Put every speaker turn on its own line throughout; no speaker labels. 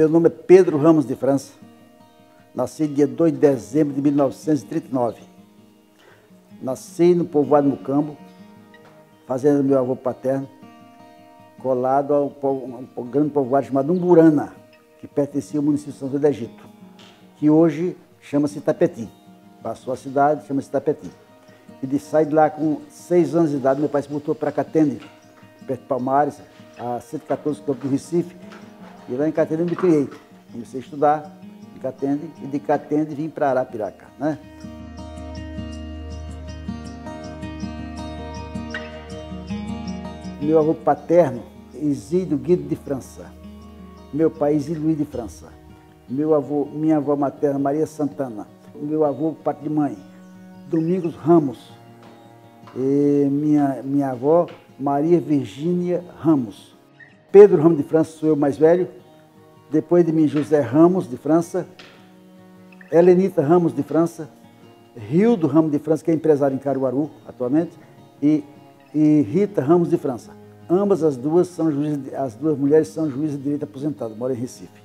Meu nome é Pedro Ramos de França. Nasci dia 2 de dezembro de 1939. Nasci no povoado Mucambo, fazenda do meu avô paterno, colado a um grande povoado chamado Umburana, que pertencia ao município de São José do Egito, que hoje chama-se Itapetim. Passou a cidade, chama-se Itapetim. E de sair de lá com 6 anos de idade, meu pai se botou para Catende, perto de Palmares, a 114 km do Recife. E lá em Catende eu me criei. Comecei a estudar em Catende e de Catende vim para Arapiraca, né? Meu avô paterno, Isídio Guido de França. Meu pai, Isídio Luiz de França. Minha avó materna, Maria Santana. Meu avô, parte de mãe, Domingos Ramos. E minha avó, Maria Virgínia Ramos. Pedro Ramos de França, sou eu mais velho. Depois de mim, José Ramos de França. Helenita Ramos de França. Rildo Ramos de França, que é empresário em Caruaru atualmente. E Rita Ramos de França. Ambas as duas mulheres são juízes de direito aposentadas, moram em Recife.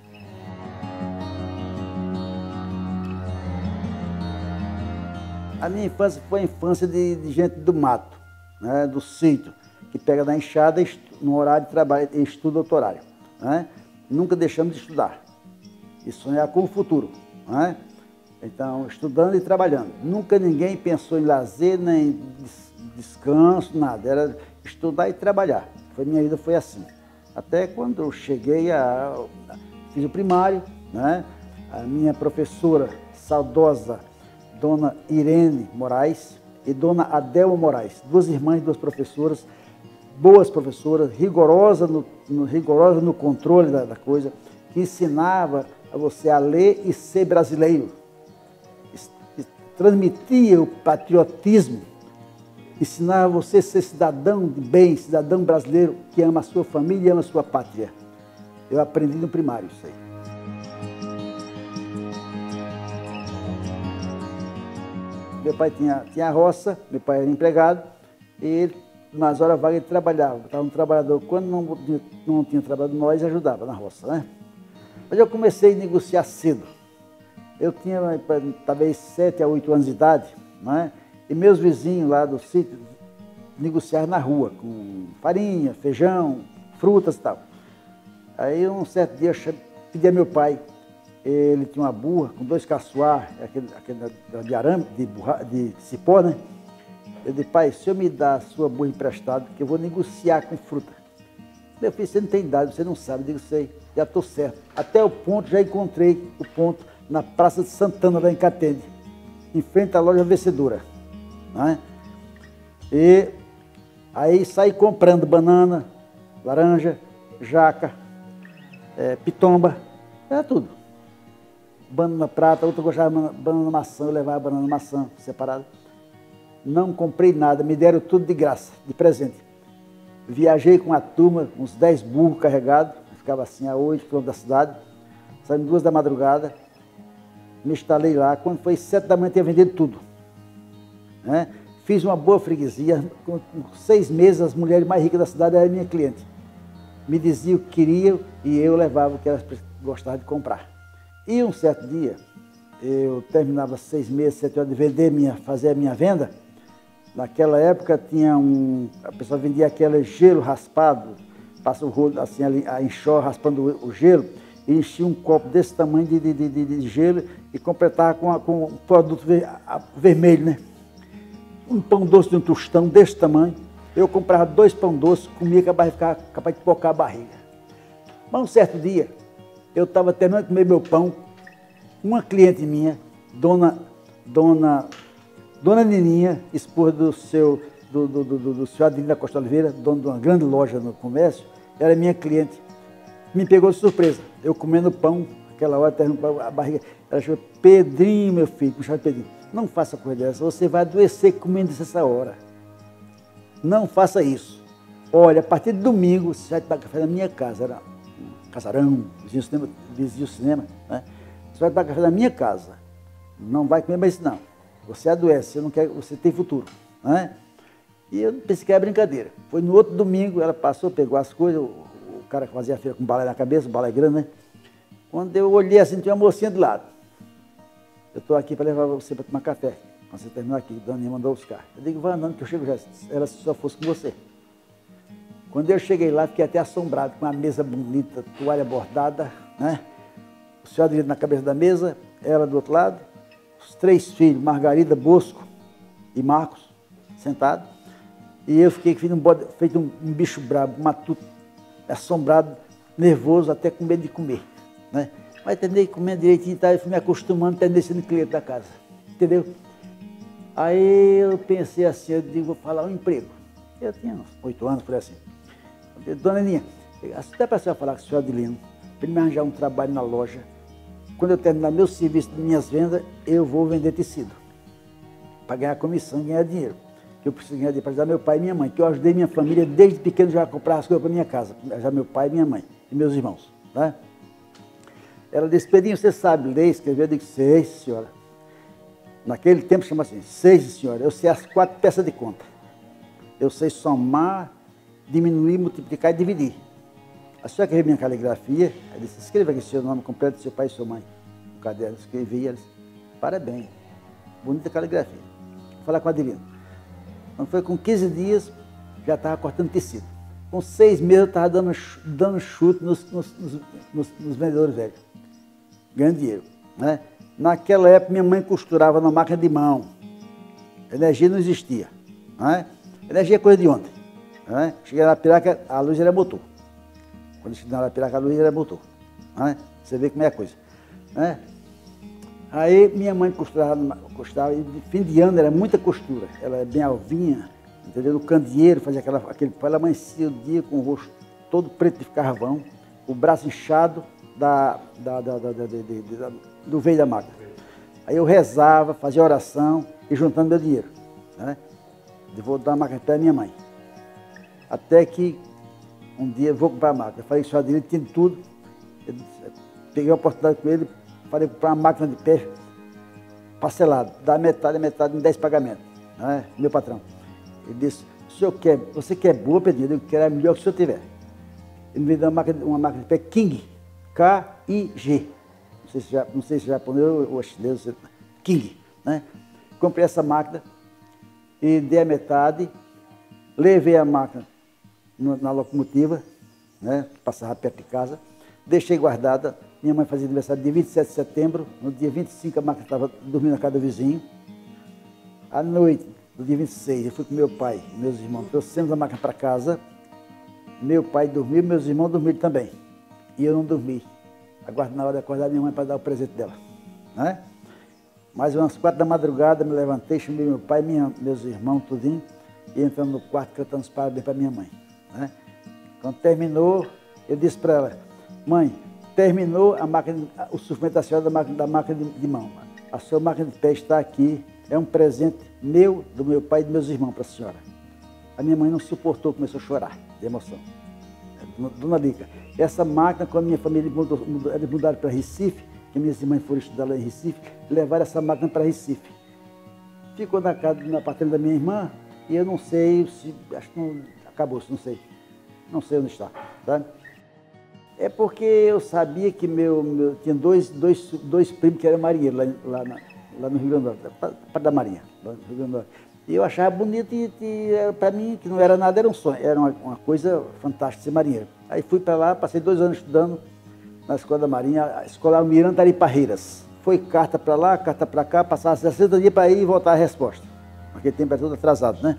A minha infância foi a infância de gente do mato, né, do sítio, que pega na enxada no horário de trabalho e estuda outro horário. Né? Nunca deixamos de estudar e sonhar com o futuro. Né? Então, estudando e trabalhando. Nunca ninguém pensou em lazer, nem descanso, nada. Era estudar e trabalhar. Minha vida foi assim. Até quando eu cheguei fiz o primário, né? A minha professora saudosa, Dona Irene Moraes e Dona Adelma Moraes, duas irmãs, duas professoras, boas professoras, rigorosas no controle da coisa, que ensinava a você a ler e ser brasileiro. Transmitia o patriotismo, ensinava você a ser cidadão de bem, cidadão brasileiro que ama a sua família e ama a sua pátria. Eu aprendi no primário isso aí. Meu pai tinha roça, meu pai era empregado, e ele, nas horas vagas, ele trabalhava. Estava um trabalhador, quando não tinha trabalho, nós ajudava na roça, né? Mas eu comecei a negociar cedo. Eu tinha talvez 7 a 8 anos de idade, né? E meus vizinhos lá do sítio negociavam na rua, com farinha, feijão, frutas e tal. Aí um certo dia eu pedi a meu pai, ele tinha uma burra com 2 caçoar, aquele de arame, de cipó, né? Eu disse, pai, o senhor me dá a sua burra emprestada, que eu vou negociar com fruta. Meu filho, você não tem idade, você não sabe. Eu digo, sei, já estou certo. Até o ponto, já encontrei o ponto na Praça de Santana, lá em Catende, em frente à loja Vencedora. Né? E aí saí comprando banana, laranja, jaca, pitomba, era tudo. Banana prata, outra gostava de banana maçã, eu levava banana maçã separada. Não comprei nada, me deram tudo de graça, de presente. Viajei com a turma, uns 10 burros carregados, ficava assim a 8 km da cidade, saímos 2 da madrugada, me instalei lá, quando foi 7 da manhã tinha vendido tudo. Né? Fiz uma boa freguesia, com 6 meses as mulheres mais ricas da cidade eram minha cliente. Me diziam o que queriam e eu levava o que elas gostavam de comprar. E um certo dia, eu terminava 6 meses, 7 horas de vender, fazer a minha venda. Naquela época tinha a pessoa vendia aquele gelo raspado, passa o rolo assim, a enxó raspando o gelo, e enchia um copo desse tamanho de gelo e completava com um produto vermelho, né? Um pão doce de um tostão desse tamanho. Eu comprava 2 pão doces, comia, ficava capaz de pocar a barriga. Mas um certo dia, eu estava terminando de comer meu pão, uma cliente minha, Dona Nininha, esposa do senhor Adelino da Costa Oliveira, dono de uma grande loja no comércio, era minha cliente. Me pegou de surpresa. Eu comendo pão, aquela hora, terminando a barriga. Ela chamou, Pedrinho, meu filho, me chamava Pedrinho. Não faça coisa dessa, você vai adoecer comendo isso essa hora. Não faça isso. Olha, a partir de domingo, você vai tomar café na minha casa. Era um casarão, vizinho cinema, né? Você vai tomar café na minha casa. Não vai comer mais isso, não. Você adoece, você não quer, você tem futuro. Né? E eu pensei que era brincadeira. Foi no outro domingo, ela passou, pegou as coisas, o cara que fazia a feira com balé na cabeça, um balé grande, né? Quando eu olhei assim, tinha uma mocinha do lado. Eu estou aqui para levar você para tomar café. Quando você terminar aqui, a Daninha mandou buscar. Eu digo, vai andando que eu chego já. Ela se só fosse com você. Quando eu cheguei lá, fiquei até assombrado, com uma mesa bonita, toalha bordada, né? O senhor Adelino na cabeça da mesa, ela do outro lado, os 3 filhos, Margarida, Bosco e Marcos, sentados. E eu fiquei feito um bicho brabo, matuto, assombrado, nervoso, até com medo de comer, né? Mas terminei comendo direitinho, tá? Eu fui me acostumando, terminei sendo cliente da casa, entendeu? Aí eu pensei assim, eu digo, vou falar um emprego. Eu tinha uns 8 anos, por assim. Eu digo, Dona Aninha, até para a senhora falar com o senhor Adelino, para ele me arranjar um trabalho na loja. Quando eu terminar meu serviço, minhas vendas, eu vou vender tecido. Para ganhar comissão e ganhar dinheiro. Que eu preciso ganhar dinheiro para ajudar meu pai e minha mãe. Que eu ajudei minha família desde pequeno já a comprar as coisas para minha casa. Já meu pai e minha mãe. E meus irmãos. Né? Ela disse, Pedrinho, você sabe ler, escrever? Eu digo, sei, senhora. Naquele tempo chama assim, sei, senhora. Eu sei as 4 peças de conta. Eu sei somar, diminuir, multiplicar e dividir. A senhora quer ver minha caligrafia? Ela disse, escreva aqui seu nome completo, seu pai e sua mãe. No caderno, escrevi, ela disse, parabéns, bonita caligrafia. Vou falar com a Adelino. Então foi com 15 dias, já estava cortando tecido. Com 6 meses eu estava dando chute nos vendedores velhos, ganhando dinheiro. Né? Naquela época minha mãe costurava na máquina de mão. Energia não existia. Né? Energia é coisa de ontem. Né? Cheguei na Piraca, a luz era motor. Quando cheguei na Piraca, a luz era motor. Né? Você vê como é a coisa. Né? Aí minha mãe costurava, e de fim de ano era muita costura. Ela é bem alvinha, entendeu? No candeeiro, fazia aquele. Ela amanhecia o dia com o rosto todo preto de carvão, o braço inchado do veio da máquina. Aí eu rezava, fazia oração e juntando meu dinheiro. Né? Eu vou dar a máquina para minha mãe. Até que um dia eu vou comprar a máquina. Eu falei que o senhor Adelino tinha tudo. Eu peguei a oportunidade com ele, falei comprar uma máquina de pé parcelado, dá metade em 10 pagamentos. Né? Meu patrão. Ele disse, você quer boa, Pedrinho? Eu quero a melhor que o senhor tiver. Ele me deu uma máquina de pé King, K-I-G. Não sei se japonês ou chinês, King. Né? Comprei essa máquina e dei a metade, levei a máquina na locomotiva, né? Passava perto de casa, deixei guardada. Minha mãe fazia aniversário dia 27 de setembro, no dia 25 a máquina estava dormindo na casa do vizinho. À noite, no dia 26, eu fui com meu pai e meus irmãos, trouxemos a máquina para casa. Meu pai dormiu, meus irmãos dormiram também. E eu não dormi. Aguardo na hora de acordar minha mãe para dar o presente dela. Né? Mais umas 4 da madrugada, me levantei, chamei meu pai, meus irmãos, tudinho, e entramos no quarto cantando os parabéns para minha mãe. Né? Quando terminou, eu disse para ela, mãe, terminou a máquina, o sofrimento da senhora da máquina de mão. A sua máquina de pé está aqui, é um presente meu, do meu pai e dos meus irmãos para a senhora. A minha mãe não suportou, começou a chorar de emoção. Dona Lica, essa máquina, quando a minha família eles mudaram para Recife, que minhas irmãs foram estudar lá em Recife, levaram essa máquina para Recife. Ficou na apartamento da minha irmã, e eu não sei, acho que não acabou-se, não sei. Não sei onde está. Tá? É porque eu sabia que tinha dois primos que eram marinheiros lá no Rio Grande do Norte, para da Marinha, lá no Rio Grande do Norte. E eu achava bonito e para mim, que não era nada, era um sonho, era uma coisa fantástica ser marinheiro. Aí fui para lá, passei 2 anos estudando na Escola da Marinha, a Escola Almirante Ari Parreiras. Foi carta para lá, carta para cá, passava 60 dias para ir e voltar a resposta. Naquele tempo era tudo atrasado, né?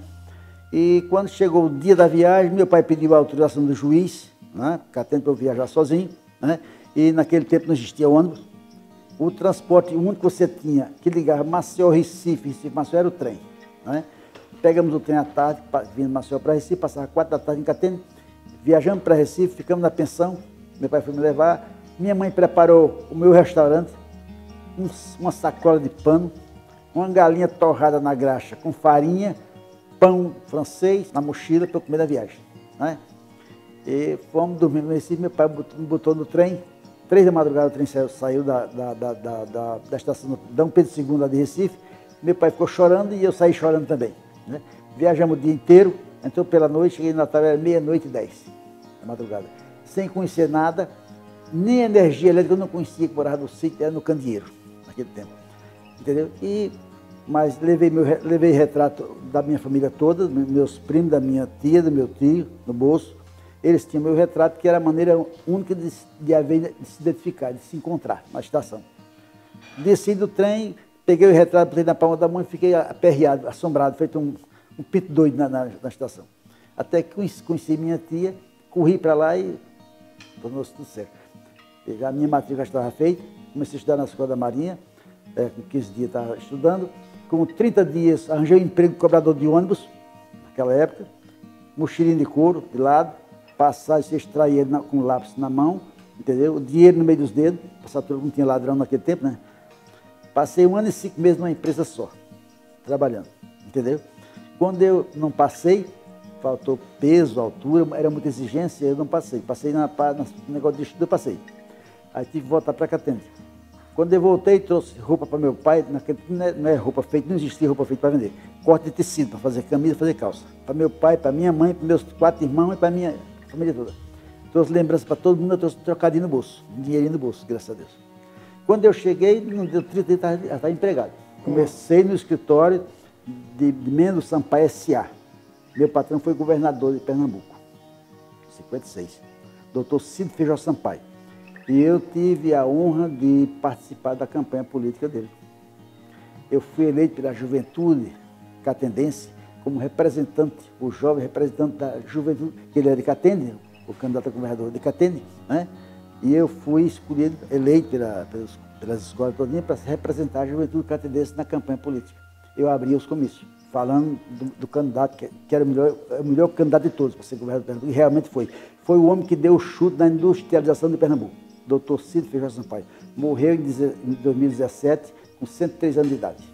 E quando chegou o dia da viagem, meu pai pediu a autorização do juiz, né? Ficar atento para eu viajar sozinho, né? E naquele tempo não existia ônibus. O transporte, o único que você tinha, que ligava Maceió, Recife, Maceió era o trem. Né? Pegamos o trem à tarde, vindo de Maceió para Recife, passava 4 da tarde em Catene, viajamos para Recife, ficamos na pensão, meu pai foi me levar, minha mãe preparou o meu restaurante, uma sacola de pano, uma galinha torrada na graxa com farinha, pão francês na mochila para eu comer na viagem. Né? E fomos dormir no Recife, meu pai me botou no trem, 3 da madrugada o trem saiu da estação Dom Pedro II lá de Recife. Meu pai ficou chorando e eu saí chorando também. Né? Viajamos o dia inteiro, entrou pela noite, cheguei no Natal, era 00:30 da madrugada. Sem conhecer nada, Nem energia elétrica eu não conhecia, que morava no sítio, era no Candeeiro, naquele tempo. Entendeu? Mas levei retrato da minha família toda, meus primos, da minha tia, do meu tio, no bolso. Eles tinham meu retrato, que era a maneira única de se identificar, de se encontrar na estação. Desci do trem, peguei o retrato, botei na palma da mão e fiquei aperreado, assombrado, feito um pinto doido na estação. Até que conheci minha tia, corri para lá e tornou-se tudo certo. A minha matrícula já estava feita, comecei a estudar na Escola da Marinha, com 15 dias estava estudando. Com 30 dias arranjei um emprego de cobrador de ônibus, naquela época, mochilinha de couro de lado, passagem, você extraía ele com lápis na mão, entendeu? O dinheiro no meio dos dedos, passar tudo, não tinha ladrão naquele tempo, né? Passei 1 ano e 5 meses numa empresa só, trabalhando, entendeu? Quando eu não passei, faltou peso, altura, era muita exigência, eu não passei. Passei no negócio de estudo, eu passei. Aí tive que voltar para Catende. Quando eu voltei, trouxe roupa para meu pai, não é roupa feita, não existia roupa feita para vender. Corte de tecido, para fazer camisa, fazer calça. Para meu pai, para minha mãe, para meus 4 irmãos e para minha família toda. Trouxe lembranças para todo mundo, eu trouxe trocadinho no bolso, um dinheirinho no bolso, graças a Deus. Quando eu cheguei, não deu 30 dias, já estava empregado. Comecei no escritório de Mendo Sampaio S.A. Meu patrão foi governador de Pernambuco, 56, doutor Cid Feijó Sampaio. E eu tive a honra de participar da campanha política dele. Eu fui eleito pela juventude catendense como representante, o jovem representante da juventude, que ele era de Catende, o candidato a governador de Catende, né? E eu fui escolhido, eleito pelas escolas todinhas para representar a juventude catendense na campanha política. Eu abria os comícios, falando do candidato, que era o melhor candidato de todos para ser governador de Pernambuco, e realmente foi. Foi o homem que deu o chute na industrialização de Pernambuco. Doutor Cid Feijó Sampaio. Morreu em 2017, com 103 anos de idade.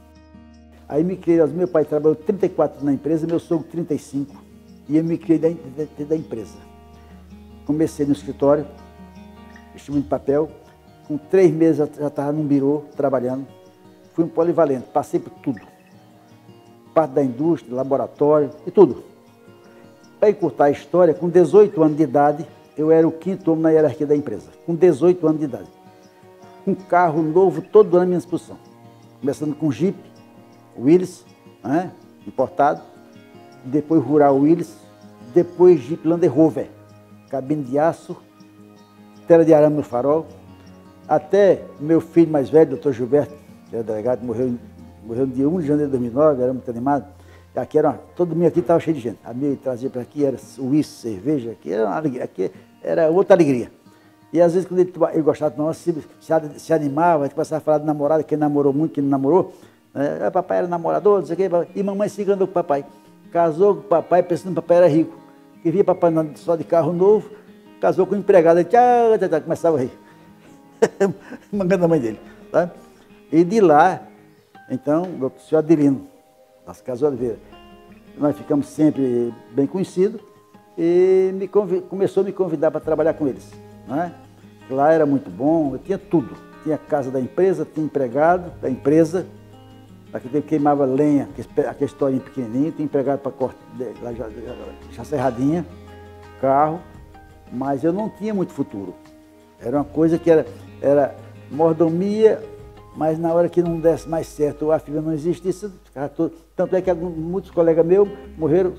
Aí me criei, meu pai trabalhou 34 na empresa, meu sogro 35, e eu me criei dentro da empresa. Comecei no escritório, distribuindo papel, com 3 meses já estava num birô, trabalhando. Fui um polivalente, passei por tudo. Parte da indústria, laboratório e tudo. Para encurtar a história, com 18 anos de idade, eu era o 5º homem na hierarquia da empresa, com 18 anos de idade. Um carro novo todo ano à minha disposição. Começando com Jeep, Willys, né, importado, depois Rural Willys, depois Jeep Land Rover, cabine de aço, tela de arame no farol, até meu filho mais velho, doutor Gilberto, que era delegado, morreu no dia 1 de janeiro de 2009, era muito animado. Aqui todo mundo aqui estava cheio de gente. A minha trazia para aqui, era uísque, cerveja, aqui era uma alegria, aqui era outra alegria. E às vezes quando ele gostava de tomar, se animava, a gente começava a falar de namorada, quem namorou muito, quem não namorou. Papai era namorador, não sei o quê, e mamãe se enganou com o papai. Casou com o papai, pensando que o papai era rico. Que via papai só de carro novo, casou com um empregado, começava a rir. Mangando a mãe dele. Tá? E de lá, então, o senhor Adelino, das Casas Oliveira, nós ficamos sempre bem conhecidos e começou a me convidar para trabalhar com eles. Né? Lá era muito bom, eu tinha tudo. Tinha a casa da empresa, tinha empregado da empresa, naquele tempo queimava lenha, aquele historinho pequenininho, tinha empregado para cortar, já serradinha, carro, mas eu não tinha muito futuro. Era uma coisa que era mordomia, mas na hora que não desse mais certo, a filha não existisse, tanto é que muitos colegas meus morreram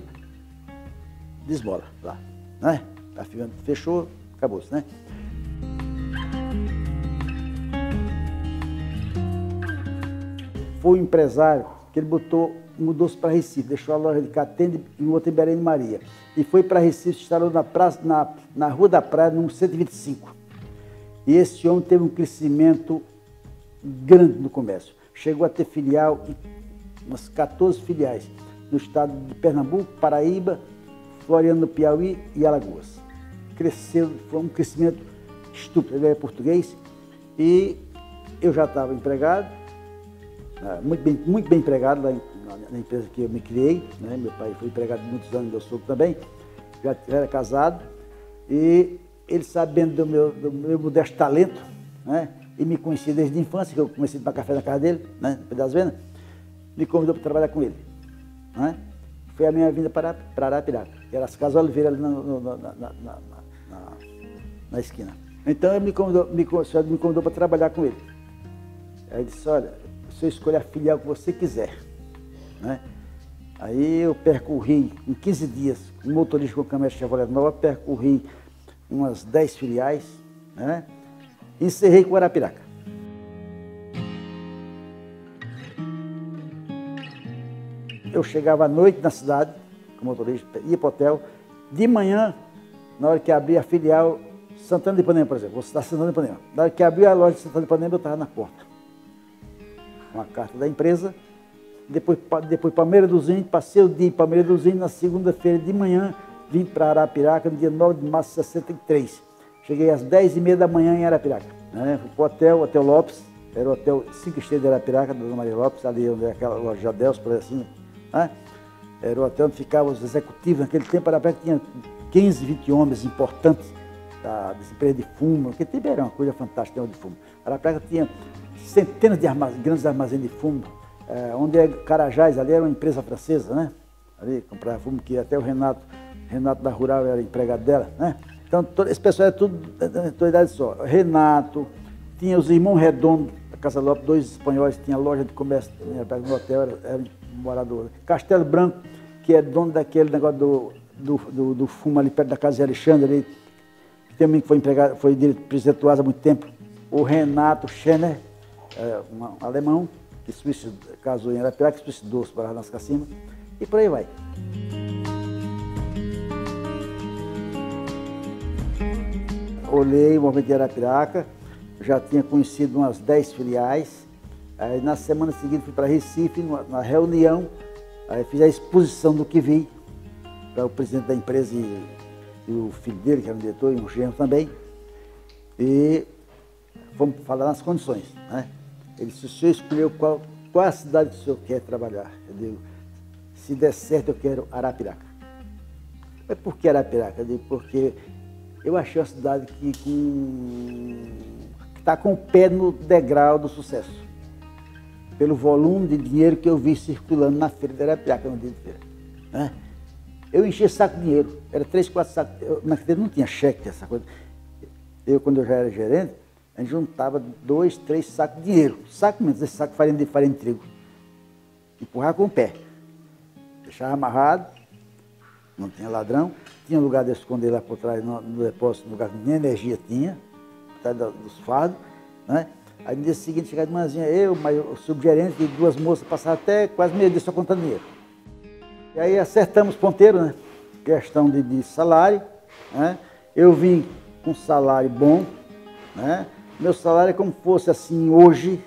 de esmola lá, né? A filha fechou, acabou-se, né? Foi um empresário que ele mudou-se para Recife, deixou a loja de Catende e o outro em Belém de Maria. E foi para Recife, se instalou na Rua da Praia, no 125. E esse homem teve um crescimento grande no comércio. Chegou a ter filial, umas 14 filiais, no estado de Pernambuco, Paraíba, Floriano do Piauí e Alagoas. Cresceu, foi um crescimento estúpido. Ele é português e eu já estava empregado, muito bem empregado lá na empresa que eu me criei, né? Meu pai foi empregado muitos anos, meu sogro também, já era casado, e ele sabendo do meu modesto talento, né? E me conhecia desde a infância, que eu comecei a tomar café na casa dele, né, no Pé das Vendas, me convidou para trabalhar com ele. Né? Foi a minha vinda para Arapiraca, que era as Casas Oliveira ali na esquina. Então ele o senhor me convidou para trabalhar com ele. Aí ele disse, olha, o senhor escolhe a filial que você quiser, né? Aí eu percorri em 15 dias, um motorista com caminhonete Chevrolet nova, percorri umas 10 filiais, né? E encerrei com Arapiraca. Eu chegava à noite na cidade, com o motorista, ia para o hotel. De manhã, na hora que abria a filial, Santana de Ipanema, por exemplo, vou citar Santana de Ipanema. Na hora que abria a loja de Santana de Ipanema, eu estava na porta. Uma carta da empresa, depois Palmeira dos Índios, passei o dia em Palmeira dos Índios, na segunda-feira de manhã, vim para Arapiraca, no dia 9 de março de 63. Cheguei às 10h30 da manhã em Arapiraca, né? Fui para o Hotel Lopes, era o hotel 5 estrelas de Arapiraca, da Dona Maria Lopes, ali onde é aquela loja Jadelso, por assim, né? Era o hotel onde ficavam os executivos. Naquele tempo, Arapiraca tinha 15, 20 homens importantes dessa empresa de fumo, porque tempo era uma coisa fantástica de fumo. Arapiraca tinha centenas de grandes armazéns de fumo, onde é Carajás, ali era uma empresa francesa, né? Ali comprava fumo, que até o Renato da Rural era empregado dela, né? Então, esse pessoal era tudo de idade só. Renato, tinha os irmãos Redondo, da Casa Lopes, 2 espanhóis, tinha loja de comércio no hotel, era morador. Castelo Branco, que é dono daquele negócio do fumo ali perto da casa de Alexandre, ali, que também foi empregado, foi presidente do ASA há muito tempo. O Renato Schenner, um alemão, que casou em Arapiraca, que suicidou, se parava nas cassinas, e por aí vai. Olhei o movimento de Arapiraca, já tinha conhecido umas 10 filiais. Aí na semana seguinte fui para Recife, na reunião, aí fiz a exposição do que vi para o presidente da empresa e o filho dele, que era um diretor, e um genro também. E fomos falar nas condições, né? Ele disse, o senhor escolheu qual a cidade que o senhor quer trabalhar? Eu digo, se der certo eu quero Arapiraca. Mas por que Arapiraca? Eu digo, porque eu achei uma cidade que está com o pé no degrau do sucesso. Pelo volume de dinheiro que eu vi circulando na feira de Arapiraca, no dia de feira, né? Eu enchia saco de dinheiro, era 3, 4 sacos, naquele tempo não tinha cheque, essa coisa. Quando eu já era gerente, a gente juntava 2, 3 sacos de dinheiro, saco mesmo, esse saco de farinha de trigo, empurrava com o pé, deixava amarrado, não tinha ladrão, tinha lugar de esconder lá por trás, no depósito, no lugar que nem energia tinha, por trás dos fardos, né? Aí no dia seguinte, chegava de manhãzinha, o subgerente e 2 moças passaram até quase meio dia só contando dinheiro. E aí acertamos ponteiro, né? Questão de salário, né? Eu vim com salário bom, né? Meu salário é como fosse assim hoje,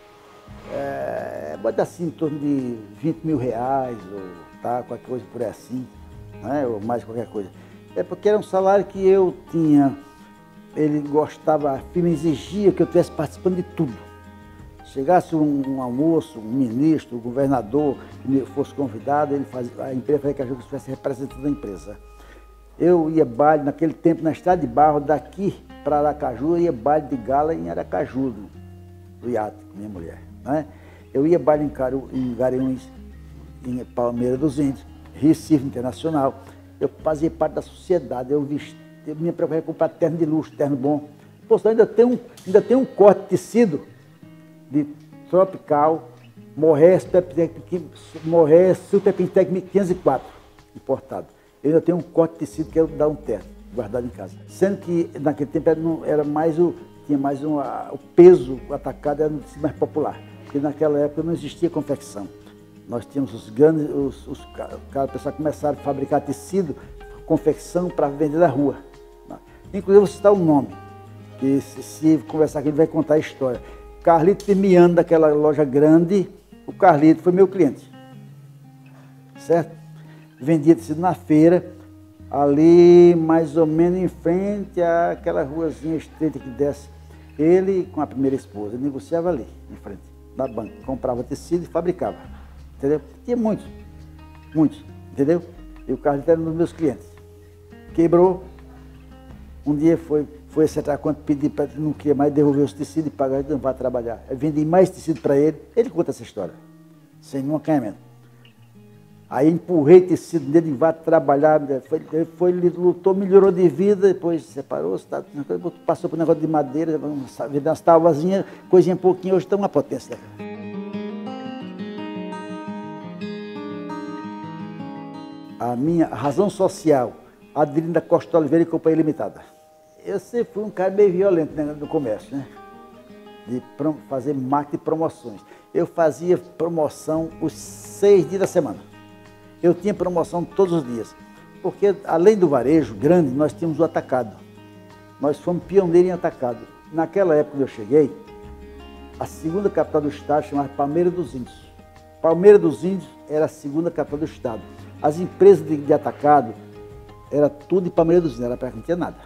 pode dar assim em torno de 20 mil reais, ou tá, qualquer coisa por aí assim, né? Ou mais qualquer coisa. É porque era um salário que eu tinha. Ele gostava, a firma exigia que eu estivesse participando de tudo. Chegasse um almoço, um ministro, um governador, fosse convidado, a empresa fazia que eu estivesse representando a empresa. Eu ia baile, naquele tempo, na Estrada de Barro, daqui para Aracaju, eu ia baile de gala em Aracaju, do iate, com minha mulher, né? Eu ia baile em Garanhuns, em Palmeira dos Índios, Recife Internacional. Eu fazia parte da sociedade, eu me preocupei em comprar terno de luxo, terno bom. Pô, ainda tem um corte de tecido de tropical, Morrês Superpintec 504, importado. Eu ainda tenho um corte de tecido que eu dar um terno, guardado em casa. Sendo que naquele tempo tinha mais o peso, o atacado era um tecido mais popular. Porque naquela época não existia confecção. Nós tínhamos os pessoal começaram a fabricar tecido, confecção para vender na rua. Inclusive, vou citar um nome, que se conversar aqui ele vai contar a história. Carlito Firmiano, daquela loja grande, o Carlito foi meu cliente, certo? Vendia tecido na feira, ali mais ou menos em frente àquela ruazinha estreita que desce. Ele com a primeira esposa, negociava ali, em frente, na banca, comprava tecido e fabricava, entendeu? Tinha muitos, entendeu? E o Carlito era um dos meus clientes. Quebrou. Um dia foi acertar quanto, pedir para ele, não queria mais, devolver os tecidos e pagar, ele não vai trabalhar. Eu vendi mais tecido para ele, ele conta essa história, sem nenhum acanhamento. Aí empurrei tecido nele e vai trabalhar, ele lutou, melhorou de vida, depois separou, passou por um negócio de madeira, vendendo umas tábuazinhas, coisinha pouquinho, hoje está uma potência. A minha razão social, Adelinda Costa Oliveira e Companhia Limitada. Eu sempre fui um cara meio violento, né, no comércio, né? De fazer marketing e promoções. Eu fazia promoção os 6 dias da semana. Eu tinha promoção todos os dias. Porque, além do varejo grande, nós tínhamos o atacado. Nós fomos pioneiros em atacado. Naquela época que eu cheguei, a segunda capital do estado chamava Palmeira dos Índios. Palmeira dos Índios era a segunda capital do estado. As empresas de atacado, era tudo em Palmeira dos Índios, não tinha nada.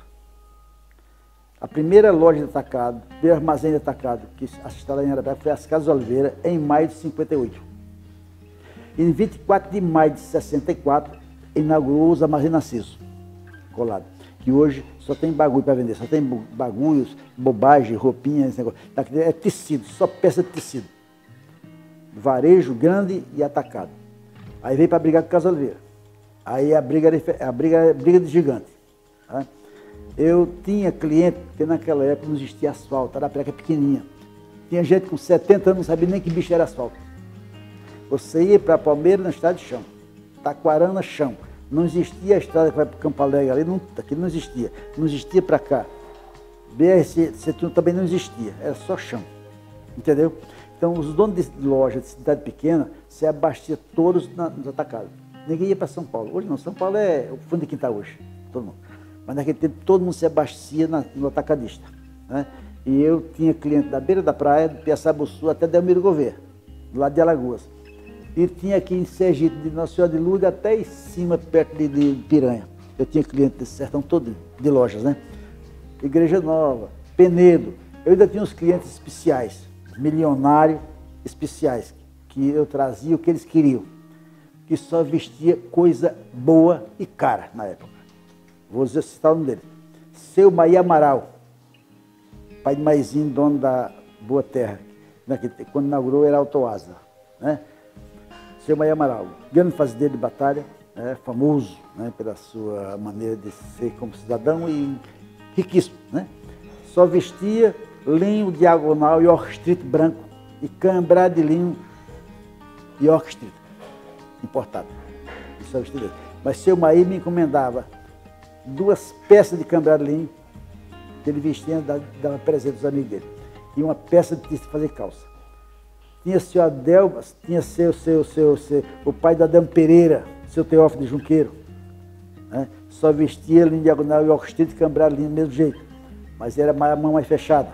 A primeira loja de atacado, o primeiro armazém de atacado que instalou em Arapiraca foi as Casas Oliveira, em maio de 58. Em 24 de maio de 64, inaugurou os Armazém Narciso, colado, que hoje só tem bagulho para vender, só tem bagulhos, bobagem, roupinha, esse negócio. É tecido, só peça de tecido. Varejo grande e atacado. Aí veio para brigar com Casa Oliveira. Aí a briga de gigante. Tá? Eu tinha cliente, porque naquela época não existia asfalto, era a Arapiraca pequenininha. Tinha gente com 70 anos, não sabia nem que bicho era asfalto. Você ia para Palmeiras na estrada de chão, Taquarana, chão. Não existia a estrada que vai para o Campo Alegre ali, aqui não existia. Não existia para cá. BR-101 também não existia, era só chão. Entendeu? Então, os donos de loja de cidade pequena se abastecia todos nos atacados. Ninguém ia para São Paulo. Hoje não, São Paulo é o fundo de quintal hoje, todo mundo. Mas naquele tempo todo mundo se abastecia no atacadista. Né? E eu tinha cliente da beira da praia, do Piaçabuçu até Delmiro Gouveia, do lado de Alagoas. E tinha aqui em Sergipe, de Nossa Senhora de Lourdes até em cima, perto de Piranha. Eu tinha cliente desse sertão todo, de lojas, né? Igreja Nova, Penedo. Eu ainda tinha uns clientes especiais, milionários especiais, que eu trazia o que eles queriam. Que só vestia coisa boa e cara na época. Vou citar o nome dele. Seu Maí Amaral, pai de Maizinho, dono da Boa Terra. Quando inaugurou era Autoasa, né? Seu Maí Amaral, grande fazendeiro de batalha, né? Famoso, né? Pela sua maneira de ser como cidadão e riquíssimo, né? Só vestia linho diagonal York Street branco e cambra de linho York Street, importado. Só vestia dele. Mas seu Maí me encomendava 2 peças de cambra de linho que ele vestia, dava presente aos amigos dele, e uma peça de tecido fazer calça. Tinha seu Adelmo, tinha o pai do Adelmo Pereira, seu Teófilo de Junqueiro, né? Só vestia linha diagonal York Street e cambra de linho do mesmo jeito, mas era a mão mais fechada.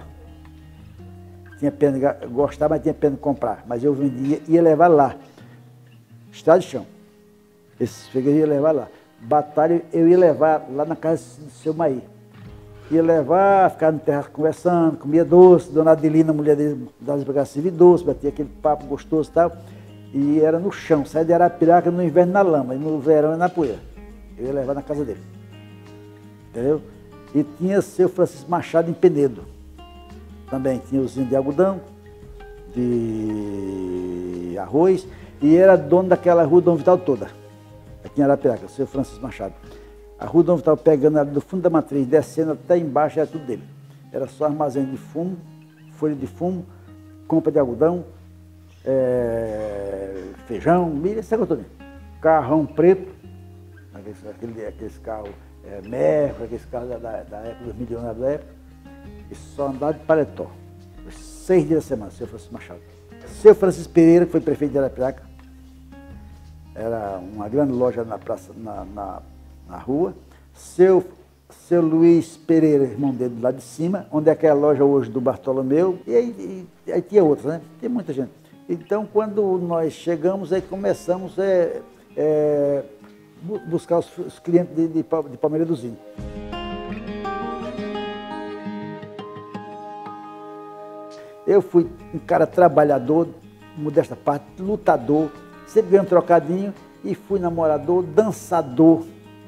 Tinha pena, gostava, mas tinha pena de comprar, mas eu vendia, ia levar lá, estrada de chão. Esse freguês ia levar lá. Batalha eu ia levar lá na casa do seu Maí. Ia levar, ficava no terraço conversando, comia doce, dona Adelina, mulher dele, dava para servir doce, batia aquele papo gostoso e tal. E era no chão, saia de Arapiraca no inverno na lama, e no verão na poeira. Eu ia levar na casa dele. Entendeu? E tinha seu Francisco Machado em Penedo. Também tinha usina de algodão, de arroz, e era dono daquela rua Dom Vital toda. Aqui em Arapiraca, o seu Francisco Machado. A rua Dom Vital pegando ali do fundo da matriz, descendo até embaixo, era tudo dele. Era só armazém de fumo, folha de fumo, compra de algodão, feijão, milho, essa coisa toda. Carrão preto, aqueles carros Mercury, aqueles carros da época, dos milionários da época, e só andava de paletó. 6 dias da semana, seu Francisco Machado. Seu Francisco Pereira, que foi prefeito de Arapiraca, era uma grande loja na praça, na rua. Seu Luiz Pereira, irmão dele, do lado de cima, onde é aquela loja hoje do Bartolomeu, e aí tinha outras, né? Tem muita gente. Então, quando nós chegamos, aí começamos a buscar os clientes de Palmeira dos Índios. Eu fui um cara trabalhador, modesta parte, lutador, sempre ganhei um trocadinho, e fui namorador, dançador.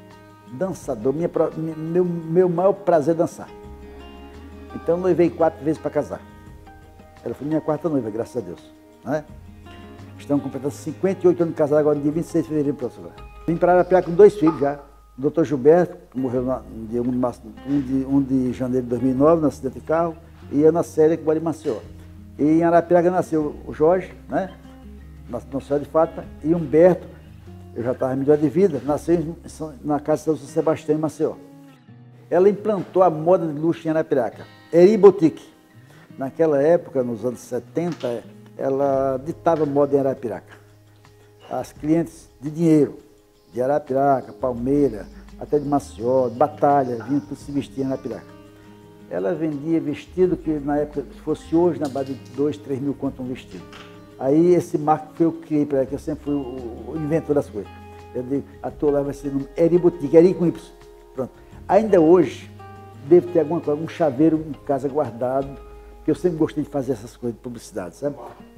Meu maior prazer é dançar. Então, noivei 4 vezes para casar. Ela foi minha 4ª noiva, graças a Deus. Né? Estão completando 58 anos de casado agora, no dia 26 de fevereiro próximo. Vim para Arapiraca com 2 filhos já. O Dr. Gilberto, que morreu no dia 1 de janeiro de 2009, no acidente de carro, e a Ana Célia, que mora em Maceió. E em Arapiraca nasceu o Jorge, né? Nossa Senhora de Fátima, e Humberto, eu já estava melhor de vida, nasceu na casa de São Sebastião, em Maceió. Ela implantou a moda de luxo em Arapiraca, Eri Boutique. Naquela época, nos anos 70, ela ditava moda em Arapiraca. As clientes de dinheiro, de Arapiraca, Palmeira, até de Maceió, de Batalha, vinham tudo se vestir em Arapiraca. Ela vendia vestido que na época, se fosse hoje, na base de 2, 3 mil conto um vestido. Aí esse marco que eu criei para ela, que eu sempre fui o inventor das coisas. Eu digo, a tua lá vai ser no Eri Boutique, Eri com Y. Pronto. Ainda hoje, deve ter algum chaveiro em casa guardado, porque eu sempre gostei de fazer essas coisas de publicidade, sabe?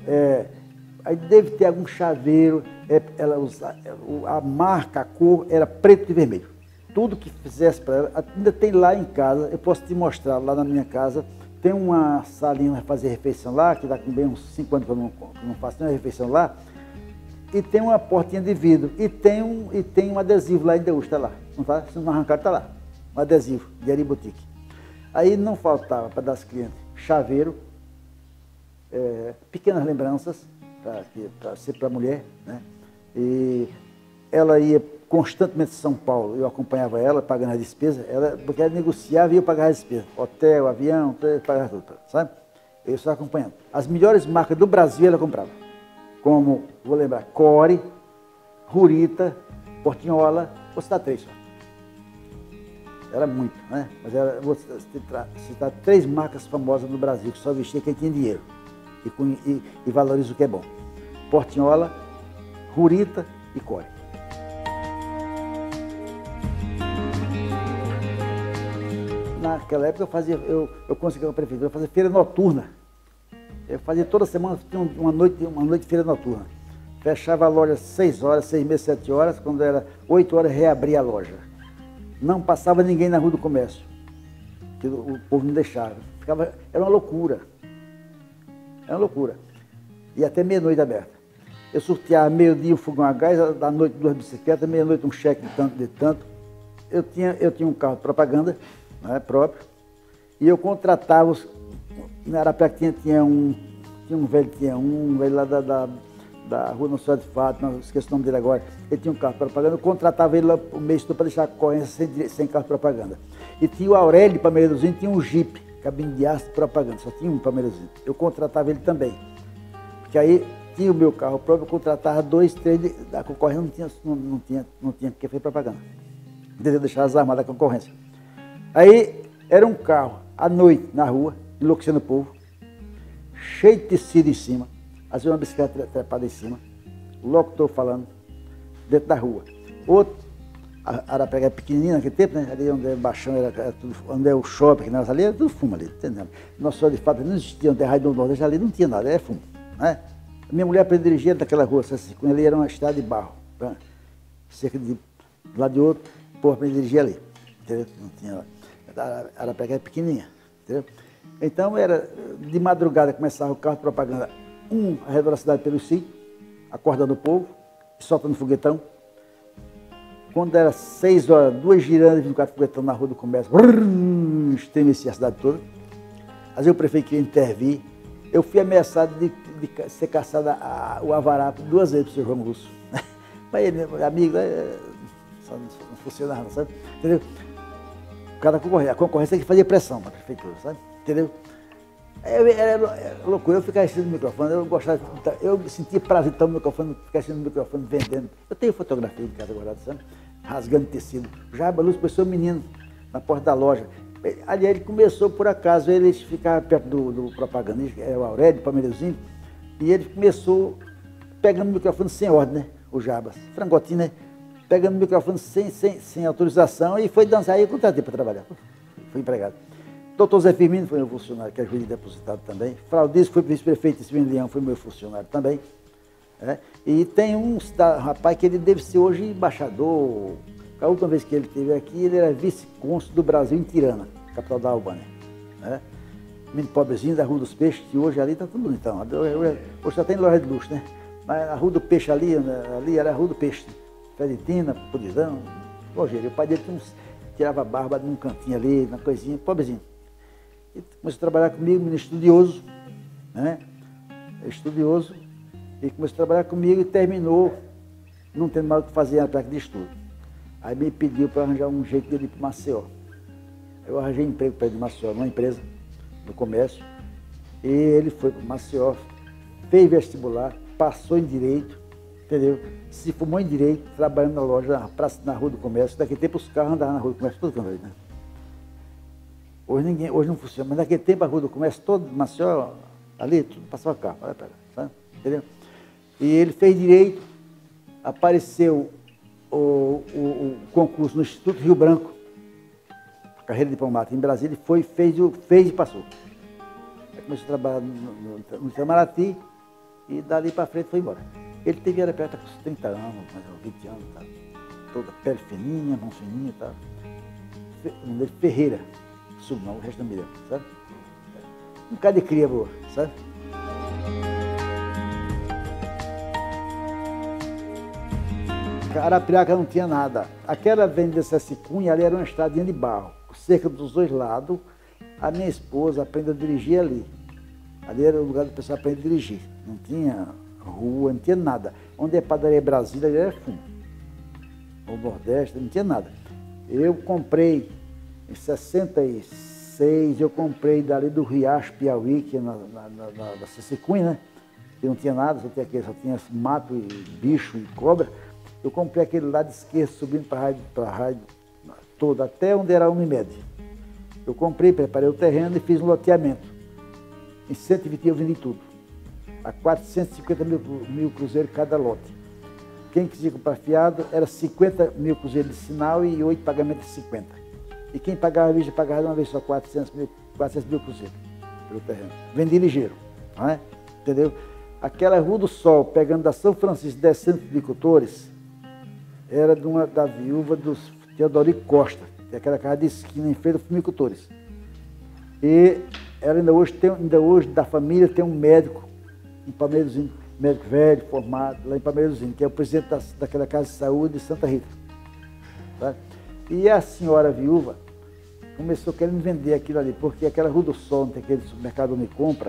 Aí deve ter algum chaveiro, a marca, a cor era preto e vermelho. Tudo que fizesse para ela, ainda tem lá em casa, eu posso te mostrar lá na minha casa, tem uma salinha para fazer refeição lá, que dá com bem uns 5 anos que eu não faço nenhuma refeição lá, e tem uma portinha de vidro, e tem um adesivo lá ainda hoje, está lá. Não tá? Se não arrancar, está lá. Um adesivo de Eri Boutique. Aí não faltava para dar aos clientes chaveiro, pequenas lembranças, para ser para a mulher, né? E ela ia constantemente em São Paulo, eu acompanhava ela, pagando as despesas, porque ela negociava e eu pagava as despesas, hotel, avião, pagava tudo, sabe? Eu só acompanhando. As melhores marcas do Brasil ela comprava, como, vou lembrar, Core, Rurita, Portinhola, vou citar 3 só. Era muito, né? Mas vou citar 3 marcas famosas no Brasil, que só vestia quem tinha dinheiro e valoriza o que é bom. Portinhola, Rurita e Core. Naquela época eu conseguia com a prefeitura fazer feira noturna. Eu fazia toda semana, tinha uma noite de feira noturna. Fechava a loja às 6 horas, 6h30, 7 horas, quando era 8 horas reabria a loja. Não passava ninguém na rua do comércio, que o povo não deixava. Era uma loucura. Era uma loucura. E até meia-noite aberta. Eu sorteava meio-dia um fogão a gás, da noite 2 bicicletas, meia-noite um cheque de tanto. Eu tinha um carro de propaganda, né, próprio, e eu contratava na Arapiraca tinha um velho lá da Rua Nossa Senhora de Fátima, não esqueço o nome dele agora, ele tinha um carro de propaganda, eu contratava ele lá o mês todo para deixar a corrência sem carro de propaganda. E tinha o Aurélio de Palmeirozinho, tinha um Jeep, cabine de aço de propaganda, só tinha um Palmeirozinho. Eu contratava ele também, porque aí tinha o meu carro próprio, eu contratava 2, 3 da concorrência, não tinha porque fez propaganda. Entendeu? Deixar as armas da concorrência. Aí era um carro à noite na rua, enlouquecendo o povo, cheio de tecido em cima, às vezes uma bicicleta trepada em cima, logo estou falando, dentro da rua. Outro, a Arapiraca é pequenininha naquele tempo, né? Ali onde é o baixão, era tudo, onde é o shopping, ali era tudo fumo ali, entendeu? Nossa Senhora de Fátima não existia, onde é Raio do Nordeste, ali não tinha nada, era fumo, né? Minha mulher para dirigir daquela rua, com ele era uma estrada de barro, né? Cerca de lá de outro, porra para dirigir ali, entendeu? Não tinha, a Arapiraca é pequenininha, entendeu? Então era, de madrugada começava o carro de propaganda, a redor da cidade pelo sítio, acordando o povo, soltando foguetão. Quando era 6 horas, 2 girandas, 24 foguetão na rua do comércio, estremecia a cidade toda. Às vezes o prefeito queria intervir. Eu fui ameaçado de ser caçado o avará 2 vezes para o senhor João Russo. Mas ele, amigo, só não funcionava, não, sabe? Entendeu? O cara a concorrência que fazia pressão para a prefeitura, sabe? Entendeu? Era loucura, eu ficava assistindo o microfone, eu sentia prazer de estar no microfone, ficar assistindo o microfone, vendendo. Eu tenho fotografia em casa guardada, sabe? Rasgando tecido. Já a luz começou um menino na porta da loja. Ali ele começou, por acaso, ele ficava perto do propagandista, era o Aurélio, o Palmeirozinho, e ele começou pegando o microfone sem ordem, né? O Jabas, frangotinho, né? Pegando o microfone sem autorização e foi dançar, aí eu contratei para trabalhar. Fui empregado. Doutor Zé Firmino foi meu funcionário, que é juiz depositado também. Fraldício foi vice-prefeito de Severino Leão, foi meu funcionário também. É? E tem um rapaz que ele deve ser hoje embaixador. A última vez que ele esteve aqui, ele era vice-cônsul do Brasil em Tirana, capital da Albânia. É? Menino pobrezinho da Rua dos Peixes, que hoje ali está tudo bonitão. Hoje só tem loja de luxo, né? a Rua do Peixe ali, né, ali era a Rua do Peixe. Feritina, Pudizão, Rogério. O pai dele tirava a barba num cantinho ali, na coisinha, pobrezinho. E começou a trabalhar comigo, menino estudioso, né? Estudioso. E começou a trabalhar comigo e terminou, não tendo mais o que fazer na prática de estudo. Aí me pediu para arranjar um jeito dele ir para Maceió. Eu arranjei emprego para ele em Maceió, numa empresa, no comércio. E ele foi para Maceió, fez vestibular, passou em Direito, entendeu? Se formou em Direito, trabalhando na loja, na Rua do Comércio. Daquele tempo os carros andavam na Rua do Comércio, todo canto, né? Hoje não funciona, mas naquele tempo a Rua do Comércio, todo Maceió, ali, tudo passava carro, sabe? Entendeu? E ele fez Direito, apareceu o concurso no Instituto Rio Branco, carreira diplomática em Brasília, foi, fez e passou. Aí começou a trabalhar no Itamaraty e dali para frente foi embora. Ele teve Arapiraca com 30 anos, mais ou 20 anos, tá? Toda pele fininha, mão fininha e tal. O nome dele Ferreira, sobrenome, o resto não me lembro, sabe? Um cara de cria boa, sabe? Arapiraca não tinha nada. Aquela avenida Cunha, ali era uma estradinha de barro, cerca dos dois lados. A minha esposa aprendeu a dirigir ali. Ali era o lugar do pessoal aprender a dirigir. Não tinha rua, não tinha nada. Onde é padaria Brasília, ali era fundo. O Nordeste, não tinha nada. Eu comprei, em 66, eu comprei dali do Riacho, Piauí, que é na Cunha, né? Que não tinha nada, só tinha mato e bicho e cobra. Eu comprei aquele lado esquerdo, subindo para a rádio toda, até onde era a Unimed. Eu comprei, preparei o terreno e fiz um loteamento. Em 120 eu vendi tudo. A 450 mil cruzeiros cada lote. Quem quisia comprar fiado era 50 mil cruzeiros de sinal e 8 pagamentos de 50. E quem pagava à vista pagava de uma vez só 400 mil cruzeiros pelo terreno. Vendi ligeiro, não é? Entendeu? Aquela Rua do Sol, pegando da São Francisco, descendo de Agricultores, era da viúva dos Teodorico Costa, que é aquela casa de esquina em frente aos Fumicultores. E ela ainda hoje da família tem um médico em Palmeirozinho, médico velho, formado, lá em Palmeirozinho, que é o presidente daquela casa de saúde de Santa Rita. Tá? E a senhora viúva começou querendo vender aquilo ali, porque aquela Rua do Sol, onde tem aquele supermercado onde compra,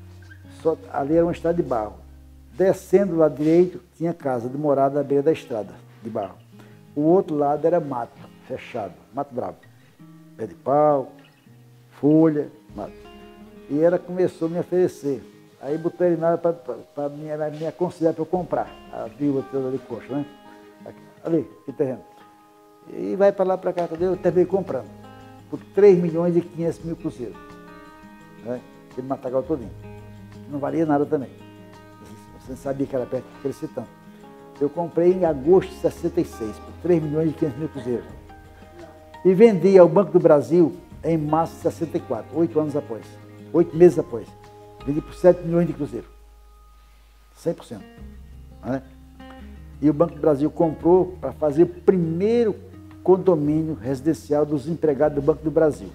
ali era uma estrada de barro. Descendo lá direito, tinha casa de morada à beira da estrada de barro. O outro lado era mato, fechado, mato bravo. Pé de pau, folha, mato. E ela começou a me oferecer. Aí botou ele nada para me aconselhar para eu comprar, a viúva toda ali coxa, né? Ali, que terreno. E vai para lá, para cá, eu terminei comprando. Por 3 milhões e 500 mil cruzeiros. Né? Aquele matagal todinho. Não valia nada também. Você não sabia que era perto de crescer tanto. Eu comprei em agosto de 66, por 3 milhões e 500 mil cruzeiros. E vendi ao Banco do Brasil em março de 64, 8 anos após. 8 meses após. Vendi por 7 milhões de cruzeiros. 100%. Né? E o Banco do Brasil comprou para fazer o primeiro condomínio residencial dos empregados do Banco do Brasil.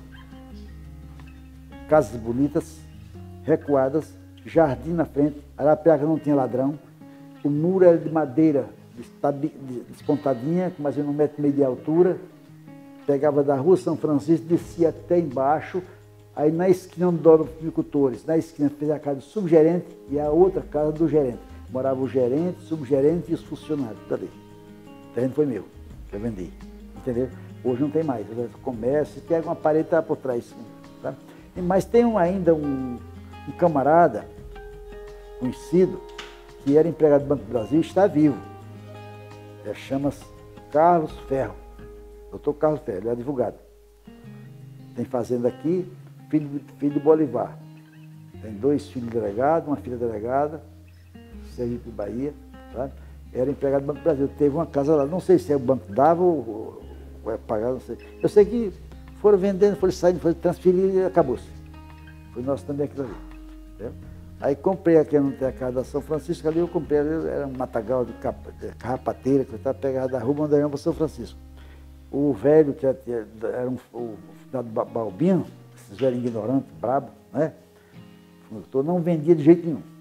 Casas bonitas, recuadas, jardim na frente, Arapiraca não tinha ladrão, o muro era de madeira despontadinha, com mais ou menos 1,5 metro de altura, pegava da Rua São Francisco, descia até embaixo, aí na esquina onde dobra os agricultores, na esquina fez a casa do subgerente e a outra casa do gerente. Morava o gerente, subgerente e os funcionários, tudo ali. O terreno foi meu, que eu vendi, entendeu? Hoje não tem mais, comércio, pega uma parede tá por trás. Tá? Mas tem ainda um camarada conhecido, que era empregado do Banco do Brasil, está vivo. Chama-se Carlos Ferro, doutor Carlos Ferro, ele é advogado. Tem fazenda aqui, filho do Bolivar. Tem 2 filhos delegados, uma filha delegada, Sergipe, Bahia. Tá? Era empregado do Banco do Brasil. Teve uma casa lá, não sei se é o banco dava ou é pagar, não sei. Eu sei que foram vendendo, foram saindo, foram transferindo e acabou-se. Foi nosso também aquilo ali. Entendeu? Aí comprei aqui no casa da São Francisco, ali eu comprei, ali era um matagal de carrapateira, que eu estava pegado da rua Mandaranhão para São Francisco. O velho, que era o finado Balbino, esses velhos ignorantes, brabo, né? Não vendia de jeito nenhum.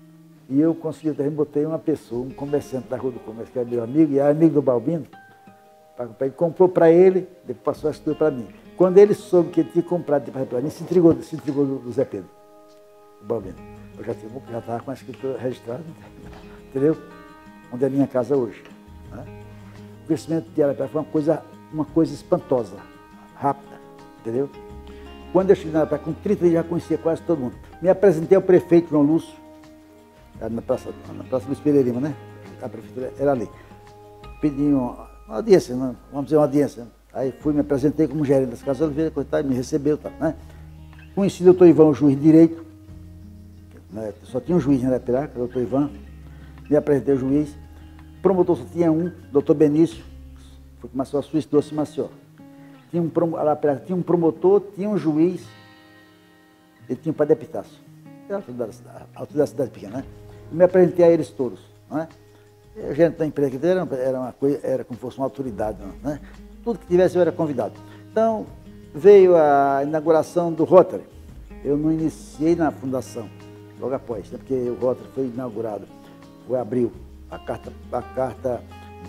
E eu consegui, também botei uma pessoa, um comerciante da Rua do Comércio, que era meu amigo, e era amigo do Balbino, ele comprou para ele, depois passou a escritura para mim. Quando ele soube que ele tinha comprado para mim, se intrigou do Zé Pedro, o Balbino. Eu já estava com a escritura registrada, entendeu? Onde é a minha casa hoje. Né? O crescimento de Arapiraca foi uma coisa espantosa, rápida, entendeu? Quando eu cheguei na Arapiraca, com 30 dias, já conhecia quase todo mundo. Me apresentei ao prefeito João Lúcio, na Praça Luiz Pereira Lima, né? A prefeitura era ali. Pedi uma audiência, né? Vamos dizer uma audiência. Aí fui, me apresentei como gerente das Casas Oliveira, me recebeu, tá, né? Conheci o doutor Ivan, o juiz de direito, né? Só tinha um juiz em Arapiraca, o doutor Ivan. Me apresentei ao juiz. Promotor só tinha um, doutor Benício, foi com Maceió Suíço, doce Maceió. Tinha um promotor, tinha um juiz, e tinha um padre Epitácio. Era a altura da cidade pequena, né? E me apresentei a eles todos, né? O gerente da empresa era como se fosse uma autoridade, né? Tudo que tivesse eu era convidado. Então, veio a inauguração do Rotary. Eu não iniciei na fundação, logo após, né? Porque o Rotary foi inaugurado, foi abril. A carta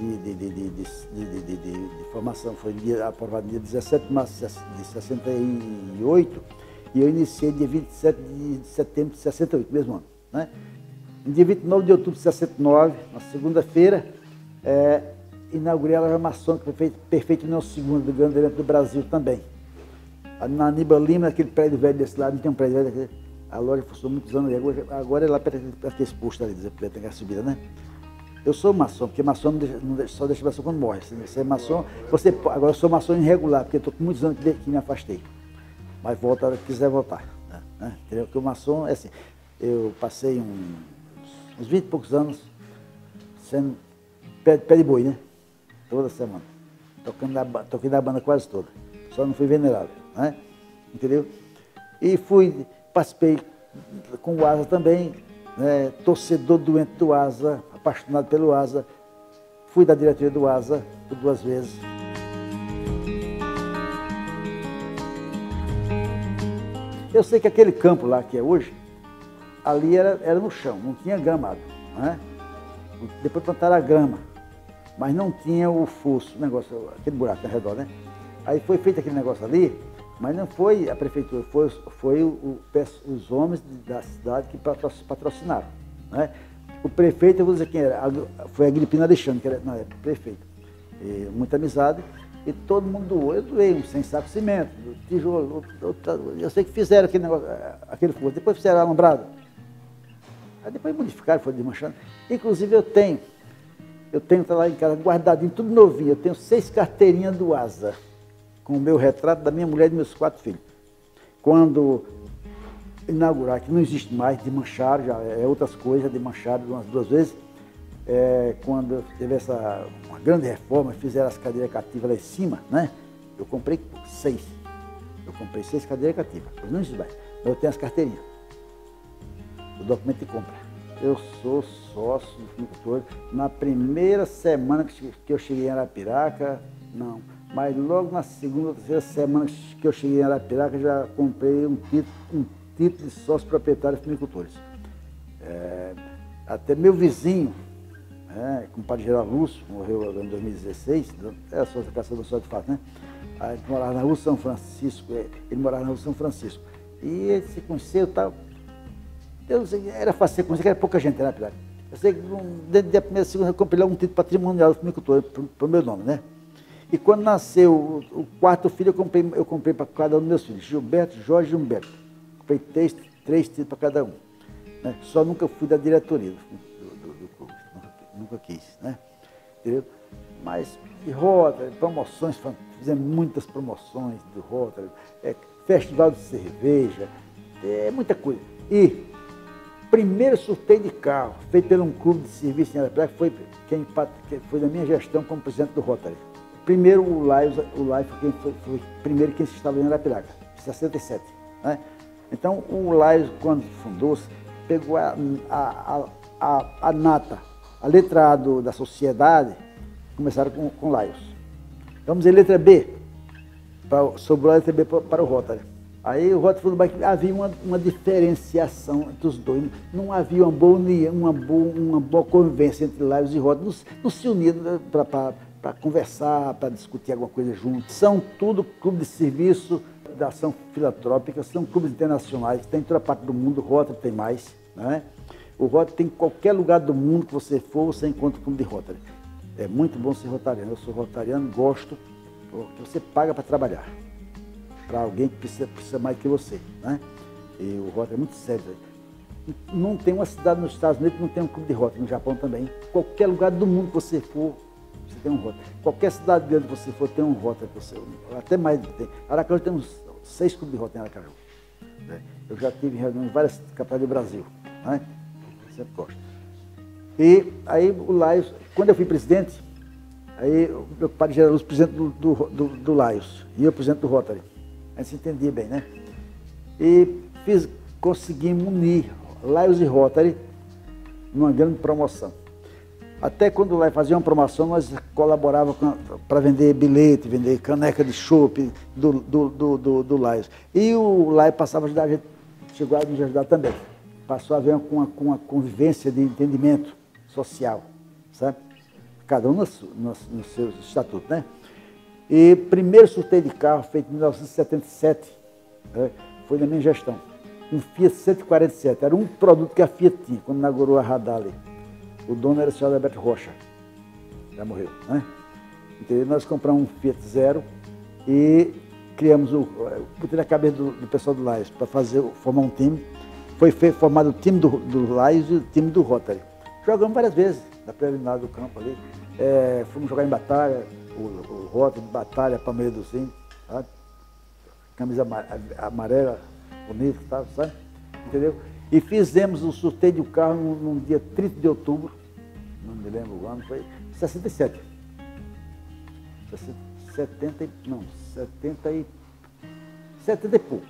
de formação foi aprovada no dia 17 de março de 68 e eu iniciei dia 27 de setembro de 68, mesmo ano, né? No dia 29 de outubro de 69, na segunda-feira, inaugurei a loja maçônica Perfeita União II, do Grande Evento do Brasil também. Na Aníbal Lima, naquele prédio velho desse lado, não tem um prédio velho aqui. A loja funcionou muitos anos, agora é lá perto desse posto ali, tem aquela subida, né? Eu sou maçom, porque maçom só deixa maçom quando morre. Se você é maçom, agora eu sou maçom irregular, porque estou com muitos anos que me afastei. Mas volta a hora que quiser voltar. Né? Entendeu? Porque o maçom é assim, eu passei uns 20 e poucos anos sendo pé de boi, né? Toda semana. Toquei na banda quase toda. Só não fui venerável, né? Entendeu? E participei com o Asa também, né? Torcedor doente do Asa, apaixonado pelo Asa. Fui da diretoria do Asa por 2 vezes. Eu sei que aquele campo lá que é hoje, ali era no chão, não tinha gramado, né? Depois plantaram a grama, mas não tinha o fosso, o negócio, aquele buraco ao redor, né? Aí foi feito aquele negócio ali, mas não foi a prefeitura, foi os homens da cidade que patrocinaram, né? O prefeito, eu vou dizer quem era, foi a Agripina Alexandre, que era na época prefeito. E muita amizade, e todo mundo doou. Eu doei um 100 sacos de cimento, tijolo, eu sei que fizeram aquele negócio, aquele fogo, depois fizeram alambrado. Aí depois modificaram, foi desmanchando. Inclusive eu tenho tá lá em casa guardadinho, tudo novinho, eu tenho 6 carteirinhas do Asa, com o meu retrato da minha mulher e dos meus 4 filhos. Quando inaugurar, que não existe mais, desmancharam, já é outras coisas, desmancharam umas 2 vezes. Quando teve uma grande reforma, fizeram as cadeiras cativas lá em cima, né? Eu comprei 6. Eu comprei 6 cadeiras cativas, mas não existe mais. Mas eu tenho as carteirinhas, o documento de compra. Eu sou sócio do Funicultor. Na primeira semana que eu cheguei em Arapiraca, não. Mas logo na segunda ou terceira semana que eu cheguei em Arapiraca, já comprei um título de sócio proprietário de Funicultores. Até meu vizinho, compadre Geraldo Lúcio, morreu em 2016, era sócio da Caçador Só de Fato, né? Aí ele morava na Rua São Francisco, ele morava na Rua São Francisco. E ele se conheceu e tal. Eu não sei, era fácil ser conhecido, era pouca gente em Arapiraca. Eu sei que dentro da primeira segunda eu comprei lá um título patrimonial do Funicultor, para o meu nome, né? E quando nasceu o 4º filho, eu comprei para cada um dos meus filhos, Gilberto, Jorge e Humberto. Comprei 3 títulos para cada um. Né? Só nunca fui da diretoria do clube, nunca quis, né? Entendeu? Mas de Rotary, promoções, fizemos muitas promoções do Rotary, festival de cerveja, muita coisa. E primeiro sorteio de carro feito por um clube de serviço em Arapiraca foi da minha gestão como presidente do Rotary. Primeiro o Live foi primeiro quem se instalou em Arapiraca, em 67. Né? Então o Live, quando fundou-se, pegou a nata, a letra A da sociedade, começaram com Laios. Vamos dizer letra B, sobrou a letra B para o Rotary. Aí o Rotary Futebol Clube havia uma diferenciação entre os dois. Não havia uma boa convivência entre Laios e Rotary. Não se uniam para conversar, para discutir alguma coisa juntos. São tudo clubes de serviço da ação filantrópica, são clubes internacionais, tem em toda parte do mundo, o Rotary tem mais. Né? O Rotary tem em qualquer lugar do mundo que você for, você encontra o clube de Rotary. É muito bom ser rotariano. Eu sou rotariano, gosto, porque você paga para trabalhar. Para alguém que precisa mais que você. Né? E o Rotary é muito sério. Não tem uma cidade nos Estados Unidos que não tem um clube de Rotary, no Japão também. Qualquer lugar do mundo que você for, você tem um Rotary. Qualquer cidade grande que você for, tem um Rotary. Até mais do que tem. Aracaju tem uns 6 clubes de Rotary em Aracaju. Né? Eu já tive reuniões em várias capitais do Brasil. Né? Sempre gosto. E aí o Laios, quando eu fui presidente, aí o meu padre Geraldo, presidente do Laios, e eu presidente do Rotary. A gente se entendia bem, né? E conseguimos unir Laios e Rotary numa grande promoção. Até quando o Laios fazia uma promoção, nós colaborávamos para vender bilhete, vender caneca de chopp do Laios. E o Laios passava a ajudar a gente, chegou a nos ajudar também. Passou a haver uma convivência de entendimento social, sabe? Cada um no seu estatuto, né? E primeiro sorteio de carro, feito em 1977, né, foi na minha gestão. Um Fiat 147, era um produto que a Fiat tinha, quando inaugurou a Radar ali. O dono era o senhor Alberto Rocha, já morreu, né? Então, nós compramos um Fiat Zero e criamos botei na cabeça do pessoal do Laios para formar um time. Foi formado o time do Laios e o time do Rotary. Jogamos várias vezes, na preliminar do campo ali. Fomos jogar em batalha, o Rotary, batalha, Palmeiras do Sim, sabe? Camisa amarela, bonita, sabe? Entendeu? E fizemos o sorteio do carro no dia 30 de outubro, não me lembro o ano, foi 67. 70 e pouco.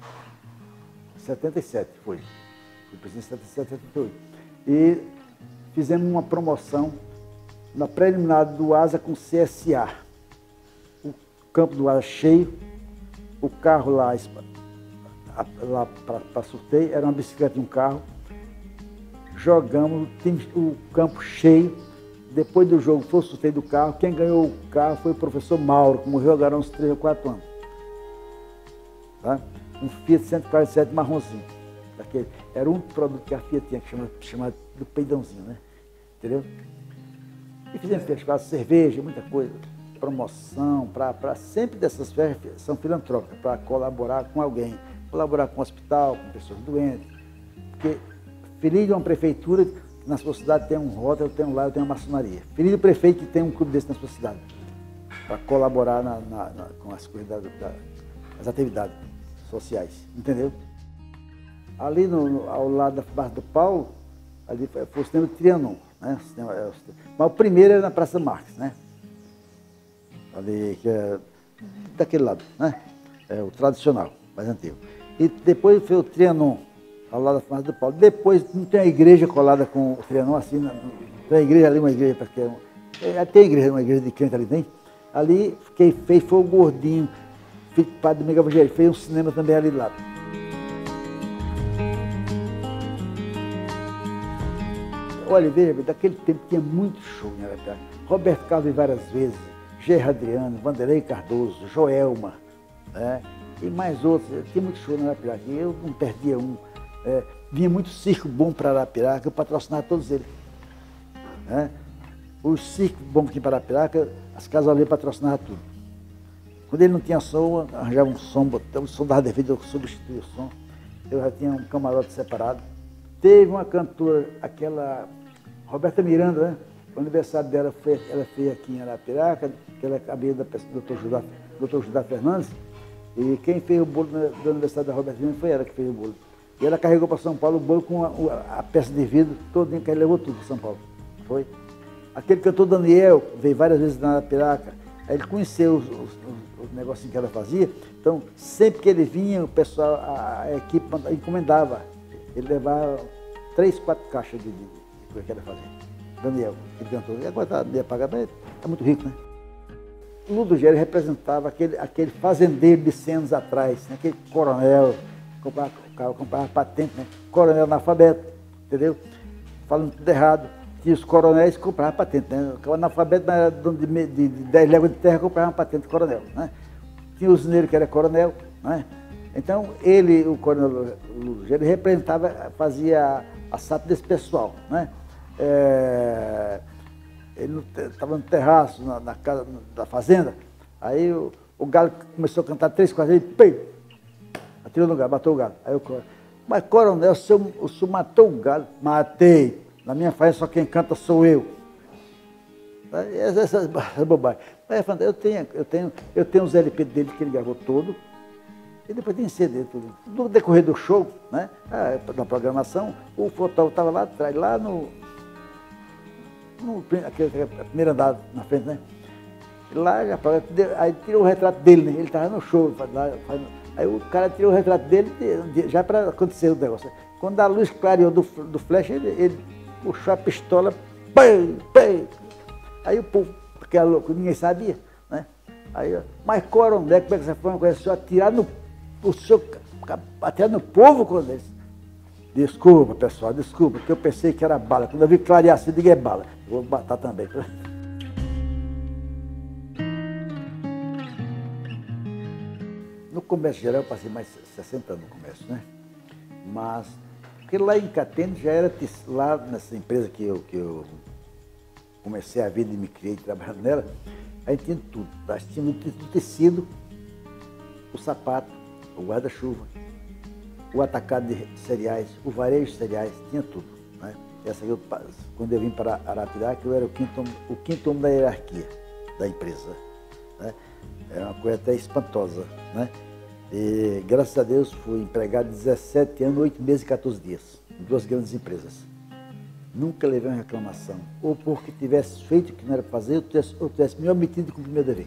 77 foi. Fui presidente em 78. E fizemos uma promoção na preliminar do Asa com CSA. O campo do Asa cheio, o carro lá para sorteio, era uma bicicleta e um carro. Jogamos o campo cheio. Depois do jogo foi o sorteio do carro. Quem ganhou o carro foi o professor Mauro, que morreu agora há uns 3 ou 4 anos. Tá? Um Fiat 147 marronzinho. Daquele. Era um produto que a Fiat tinha, que chama do peidãozinho, né? Entendeu? E fizemos festas, cerveja, muita coisa. Promoção, para sempre dessas festas são filantrópicas, para colaborar com alguém, colaborar com o hospital, com pessoas doentes. Porque feliz de uma prefeitura, na sua cidade tem um Rotary, tem um Laios, tem uma maçonaria. Feliz do prefeito que tem um clube desse na sua cidade, para colaborar com as coisas das atividades sociais, entendeu? Ali ao lado da Barra do Paulo, ali foi o cinema do Trianon, né? Mas o primeiro era na Praça Marques, né? Ali, que é daquele lado, né? É o tradicional, mais antigo. E depois foi o Trianon, ao lado da Barra do Paulo. Depois não tem a igreja colada com o Trianon, assim, tem a igreja ali, uma igreja, porque tem igreja, uma igreja de crente ali, tem. Ali, quem fez foi o Gordinho, filho do padre Miguel Evangelho, fez um cinema também ali do lado. Olha, veja, daquele tempo tinha muito show em Arapiraca. Roberto Carlos veio várias vezes, Gerra Adriano, Vanderlei Cardoso, Joelma, né? E mais outros. Tinha muito show em Arapiraca. Eu não perdia um. Vinha muito circo bom para Arapiraca, eu patrocinava todos eles. Né? Os circos bons aqui para Arapiraca, as Casaleiras patrocinavam tudo. Quando ele não tinha som, arranjava um som, botava o som dava defeito, eu substituía o som. Eu já tinha um camarote separado. Teve uma cantora, aquela Roberta Miranda, né? O aniversário dela ela fez aqui em Arapiraca, que ela é cabelo do Dr. Judá Fernandes, e quem fez o bolo do aniversário da Roberta Miranda foi ela que fez o bolo. E ela carregou para São Paulo o bolo com a peça de vidro todinha, que ela levou tudo para São Paulo. Foi. Aquele cantor Daniel veio várias vezes na Arapiraca, aí ele conheceu os negocinhos que ela fazia, então sempre que ele vinha, o pessoal, a equipe encomendava. Ele levava 3, 4 caixas de coisa que ela fazia. Daniel, ele cantou. E agora ia pagar, mas é muito rico, né? Ludogério representava aquele fazendeiro de 100 anos atrás, né? Aquele coronel, comprava patente, né? Coronel analfabeto, entendeu? Falando tudo errado. Tinha os coronéis que compravam patente, né? O analfabeto de 10 léguas de terra comprava uma patente de coronel, né? Tinha o usineiro que era coronel, né? Então, o coronel Ludogério representava, fazia a SAP desse pessoal, né? Ele estava no terraço, na casa da fazenda, aí o galo começou a cantar 3, 4 vezes, pei, atirou no galo, matou o galo. Aí o coronel, mas coronel, o senhor matou o galo? Matei, na minha fazenda só quem canta sou eu. Essas bobagens. Mas eu tenho os LP dele que ele gravou todo, e depois tem CD tudo. No decorrer do show, né, da programação, o fotógrafo estava lá atrás, lá no primeiro andar na frente, né? Lá já aí tirou o retrato dele, né? Ele estava no show. Aí o cara tirou o retrato dele já para acontecer o negócio. Quando a luz clareou do flash, ele puxou a pistola, pei. Aí o povo, porque era louco, ninguém sabia, né? Aí, mas coronel, como é que você foi uma coisa só atirar no coronel? Desculpa, pessoal, desculpa, porque eu pensei que era bala. Quando eu vi clarear assim, eu digo, é bala. Eu vou matar também. No comércio geral, eu passei mais de 60 anos no comércio, né? Mas, porque lá em Catende já era, lá nessa empresa que eu comecei a vida e me criei trabalhando nela, a gente tinha tudo. Nós tínhamos o tecido, o sapato, o guarda-chuva, o atacado de cereais, o varejo de cereais, tinha tudo, né? Essa aí, quando eu vim para Arapiraca, eu era o quinto homem da hierarquia da empresa, né? Era uma coisa até espantosa, né? E, graças a Deus, fui empregado 17 anos, 8 meses e 14 dias, em 2 grandes empresas. Nunca levei uma reclamação, ou porque tivesse feito o que não era para fazer, ou tivesse me omitido de cumprir meu dever.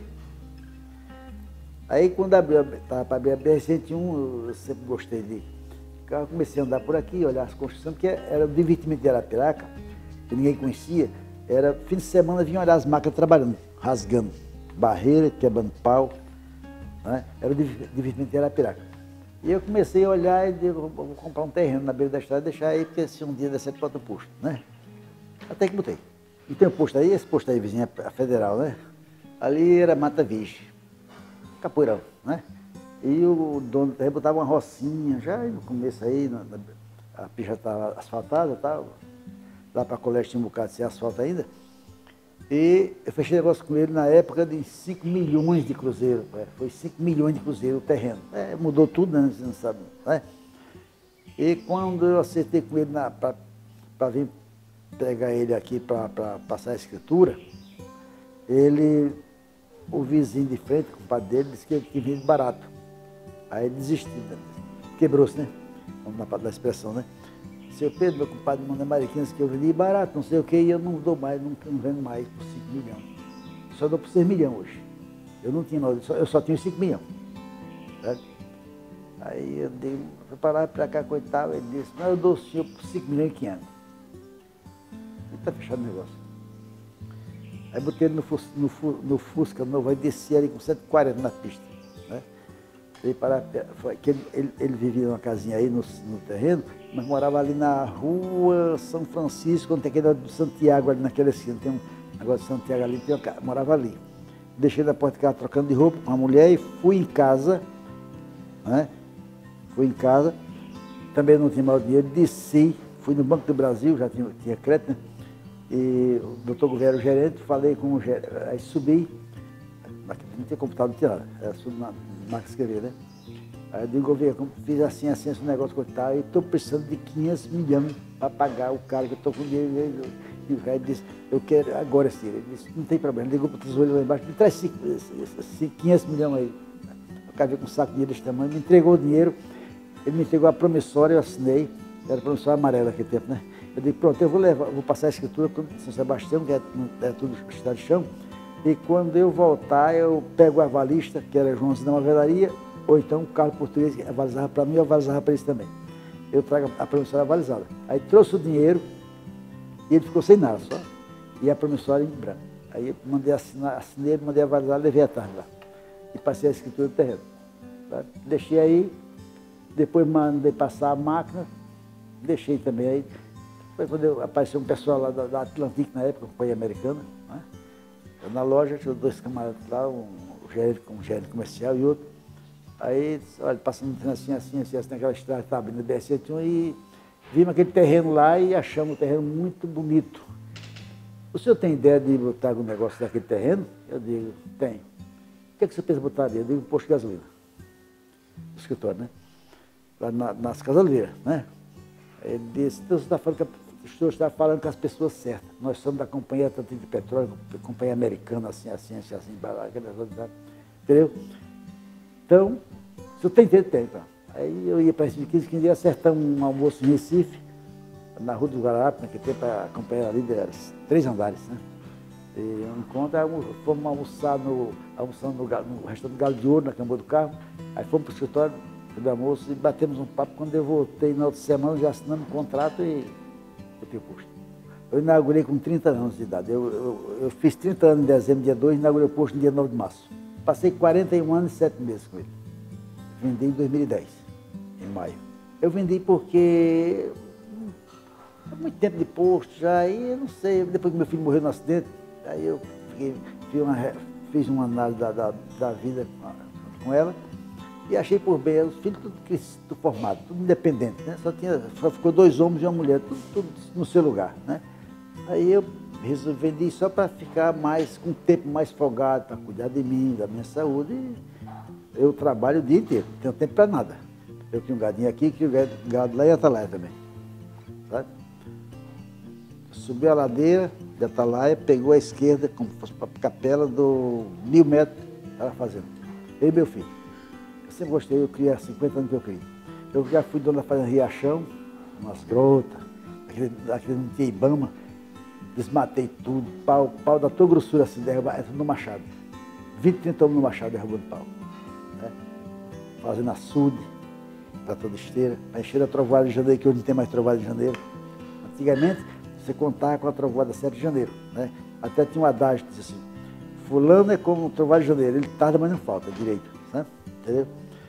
Aí, quando estava para abrir a BR-101, eu sempre gostei de... Eu comecei a andar por aqui, olhar as construções, porque era o divertimento de Arapiraca, que ninguém conhecia. Era fim de semana, vinha olhar as máquinas trabalhando, rasgando barreira, quebrando pau, né? Era o divertimento de Arapiraca. E eu comecei a olhar e digo, vou comprar um terreno na beira da estrada e deixar aí, porque se um dia der certo, bota o posto, né? Até que botei. E tem um posto aí, esse posto aí, vizinho, a federal, né? Ali era Mata Virgem, capoeirão, né? E o dono do terreno botava uma rocinha, já no começo aí, a pista já estava asfaltada, tal, lá para a colégio tinha um bocado sem asfalto ainda. E eu fechei negócio com ele na época de 5 milhões de cruzeiro. Foi 5 milhões de cruzeiro o terreno. Mudou tudo, né? Você não sabe, né? E quando eu acertei com ele para vir pegar ele aqui para passar a escritura, o vizinho de frente, o compadre dele, disse que ele tinha vindo barato. Aí ele desistiu, né? Quebrou-se, né? Vamos na expressão, né? Seu Pedro, meu compadre, manda Mariquinas que eu vendi barato, não sei o que, e eu não dou mais, não vendo mais por 5 milhões. Só dou por 6 milhões hoje. Eu não tinha mais, eu só tinha 5 milhões. Certo? Aí eu dei, fui para lá, para cá, coitado, ele disse, não, eu dou o senhor por 5 milhões e 500. Ele está fechado o negócio. Aí botei ele no Fusca novo, aí desci ali com 140 na pista. Né? Ele vivia numa casinha aí no terreno, mas morava ali na rua São Francisco, onde tem aquele do Santiago ali naquela esquina, tem um negócio de Santiago ali, morava ali. Deixei na porta de casa trocando de roupa com a mulher e fui em casa, né? Fui em casa, também não tinha mais dinheiro, desci, fui no Banco do Brasil, já tinha crédito, né? E o doutor Governo, o gerente, falei com o gerente, aí subi, não tinha computador, não tinha nada, era tudo na máquina de escrever, né? Aí eu digo, governo, fiz assim, esse negócio que eu estou precisando de 500 milhões para pagar o cara que eu estou com dinheiro. E o cara disse, eu quero agora sim. Ele disse, não tem problema, ligou para o tesouro lá embaixo, me traz 500 milhões aí. O cara veio com um saco de dinheiro desse tamanho, me entregou o dinheiro, ele me entregou a promissória, eu assinei, era a promissória amarela naquele tempo, né? Eu digo, pronto, eu vou passar a escritura com São Sebastião, que é tudo cidade de chão, e quando eu voltar, eu pego a avalista, que era Joãozinho da Mavelaria, ou então o carro português que avalizava para mim, eu avalizava para eles também. Eu trago a promissória avalizada. Aí trouxe o dinheiro e ele ficou sem nada só. E a promissória em branco. Aí mandei assinar, assinei, mandei avalizar, levei a tarde lá. E passei a escritura do terreno. Tá? Deixei aí, depois mandei passar a máquina, deixei também aí. Foi quando apareceu um pessoal lá da Atlantic na época, companhia americana, né? Eu, na loja tinha 2 camaradas lá, um gerente comercial e outro. Aí, olha, passando assim, naquela estrada que estava abrindo BR-101 e vimos aquele terreno lá e achamos o terreno muito bonito. O senhor tem ideia de botar algum negócio daquele terreno? Eu digo, tem. O que é que você pensa em botar ali? Eu digo, um posto de gasolina. No escritório, né? Lá nas Casalveiras, né? Ele disse, então o senhor está falando com as pessoas certas. Nós somos da Companhia Atlantic de Petróleo, companhia americana, assim, entendeu? Então, o senhor tem tempo? Tem, então. Aí eu ia para Recife 15 dias acertar um almoço em Recife, na Rua do Guararapes, naquele tempo a companhia ali era 3 andares, né? E um encontro, fomos almoçando no restaurante Galo de Ouro, na Cambô do Carmo, aí fomos para o escritório do almoço e batemos um papo. Quando eu voltei na outra semana, já assinamos um contrato e botei o posto. Eu inaugurei com 30 anos de idade. Eu fiz 30 anos em dezembro, dia 2, inaugurei o posto no dia 9 de março. Passei 41 anos e 7 meses com ele. Vendi em 2010, em maio. Eu vendi porque há muito tempo de posto já, e eu não sei, depois que meu filho morreu no acidente, aí eu fiz uma análise da vida com ela e achei por bem, os filhos tudo formado, tudo independente, né? Só ficou 2 homens e uma mulher, tudo no seu lugar, né? Aí eu resolvi vender só para ficar com o tempo mais folgado, para cuidar de mim, da minha saúde. E eu trabalho o dia inteiro, não tenho tempo para nada. Eu tinha um gadinho aqui, tinha um gado lá em Atalaia também, sabe? Subi a ladeira de Atalaia, pegou a esquerda, como se fosse para a capela do 1000 metros, estava fazendo. Eu e meu filho. Eu sempre gostei, eu criei há 50 anos que eu criei. Eu já fui dono da fazenda Riachão, umas grotas, aquele não tinha Ibama, desmatei tudo, pau da tua grossura assim, derrubado no machado. 20, 30 homens no machado derrubando pau. Né? Fazendo açude, para toda esteira, para encher a trovoada de janeiro, que hoje não tem mais trovoada de janeiro. Antigamente, você contava com a trovoada 7 de janeiro, né? Até tinha um adágio que dizia assim, fulano é como o trovoada de janeiro, ele tarda, mas não falta, direito, né? Entendeu?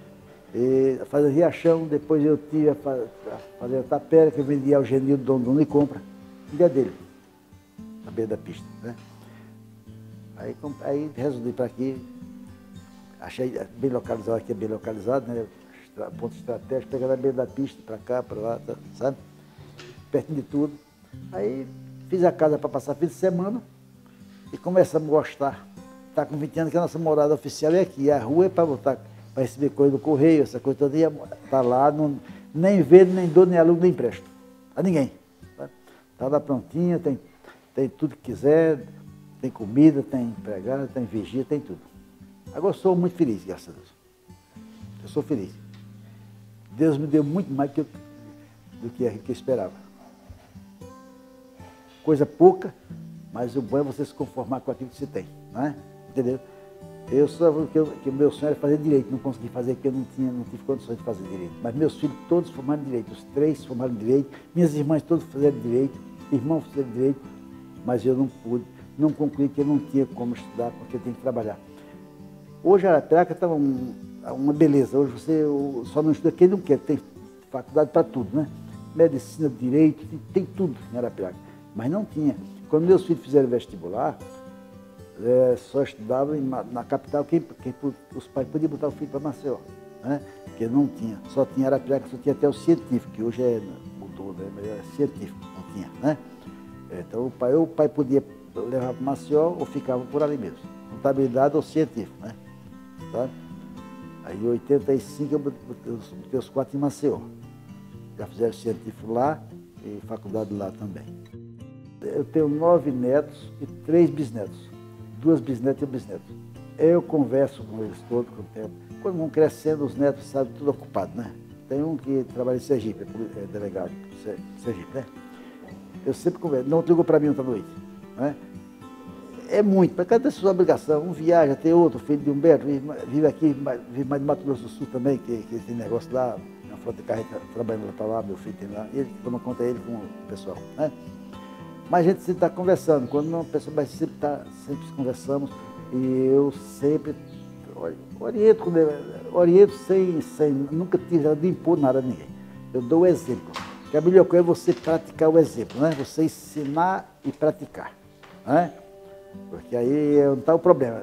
E a fazenda Riachão, depois eu tive a fazenda Tapera, que eu vendia ao Genildo, dono do Unicompra, dia dele, na beira da pista, né? Aí resolvi para aqui, achei bem localizado, aqui é bem localizado, né? Ponto estratégico, pegando a beira da pista, para cá, para lá, sabe? Pertinho de tudo. Aí fiz a casa para passar fim de semana e começamos a gostar. Está com 20 anos que a nossa morada oficial é aqui, a rua é para voltar, para receber coisa do correio, essa coisa toda, está lá, nem vendo, nem dou, nem alugo, nem empresto. A ninguém. Está lá prontinha, tem tudo que quiser, tem comida, tem empregado, tem vigia, tem tudo. Agora eu sou muito feliz, graças a Deus. Eu sou feliz. Deus me deu muito mais do que eu esperava. Coisa pouca, mas o bom é você se conformar com aquilo que você tem, não é? Entendeu? Eu só que o meu sonho era fazer direito, não consegui fazer porque eu não tive condições de fazer direito. Mas meus filhos todos formaram direito, os 3 formaram direito, minhas irmãs todas fizeram direito, irmãos fizeram direito, mas eu não pude, não concluí que eu não tinha como estudar porque eu tinha que trabalhar. Hoje a Arapiraca está uma beleza, hoje você só não estuda quem não quer, tem faculdade para tudo, né? Medicina, direito, tem tudo em Arapiraca. Mas não tinha. Quando meus filhos fizeram vestibular, só estudavam na capital, os pais podiam botar o filho para Maceió, né? Porque não tinha. Só tinha Arapiraca, só tinha até o científico, que hoje mudou, né? Mas era científico, não tinha, né? Então o pai podia levar para Maceió ou ficava por ali mesmo. Contabilidade ou científico, né? Tá? Aí em 85 eu botei os 4 em Maceió. Já fizeram científico lá e faculdade lá também. Eu tenho 9 netos e 3 bisnetos. 2 bisnetas e um bisneto. Eu converso com eles todos com o tempo. Quando vão crescendo, os netos sabem tudo ocupado, né? Tem um que trabalha em Sergipe, é delegado de Sergipe, né? Eu sempre converso. Não ligou para mim outra noite, né? É muito, para cada sua obrigação. Um viaja, tem outro, filho de Humberto, vive aqui, vive mais de Mato Grosso do Sul também, que tem negócio lá, na frota de carro, trabalhando lá para lá, meu filho tem lá, e ele toma conta dele com o pessoal, né? Mas a gente sempre está conversando. Quando uma pessoa vai sempre conversamos, e eu sempre oriento sem nunca tive de impor nada a ninguém. Eu dou o exemplo. Que a melhor coisa é você praticar o exemplo, né? Você ensinar e praticar, né? Porque aí não está o problema.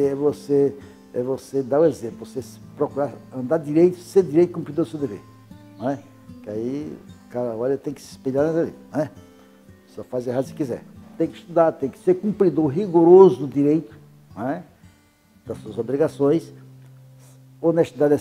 É você dar o exemplo, você procurar andar direito, ser direito e cumpridor do seu dever, não é? Que aí o cara olha, tem que se espelhar na lei, né? Só faz errado se quiser. Tem que estudar, tem que ser cumpridor rigoroso do direito, não é? Das suas obrigações. Honestidade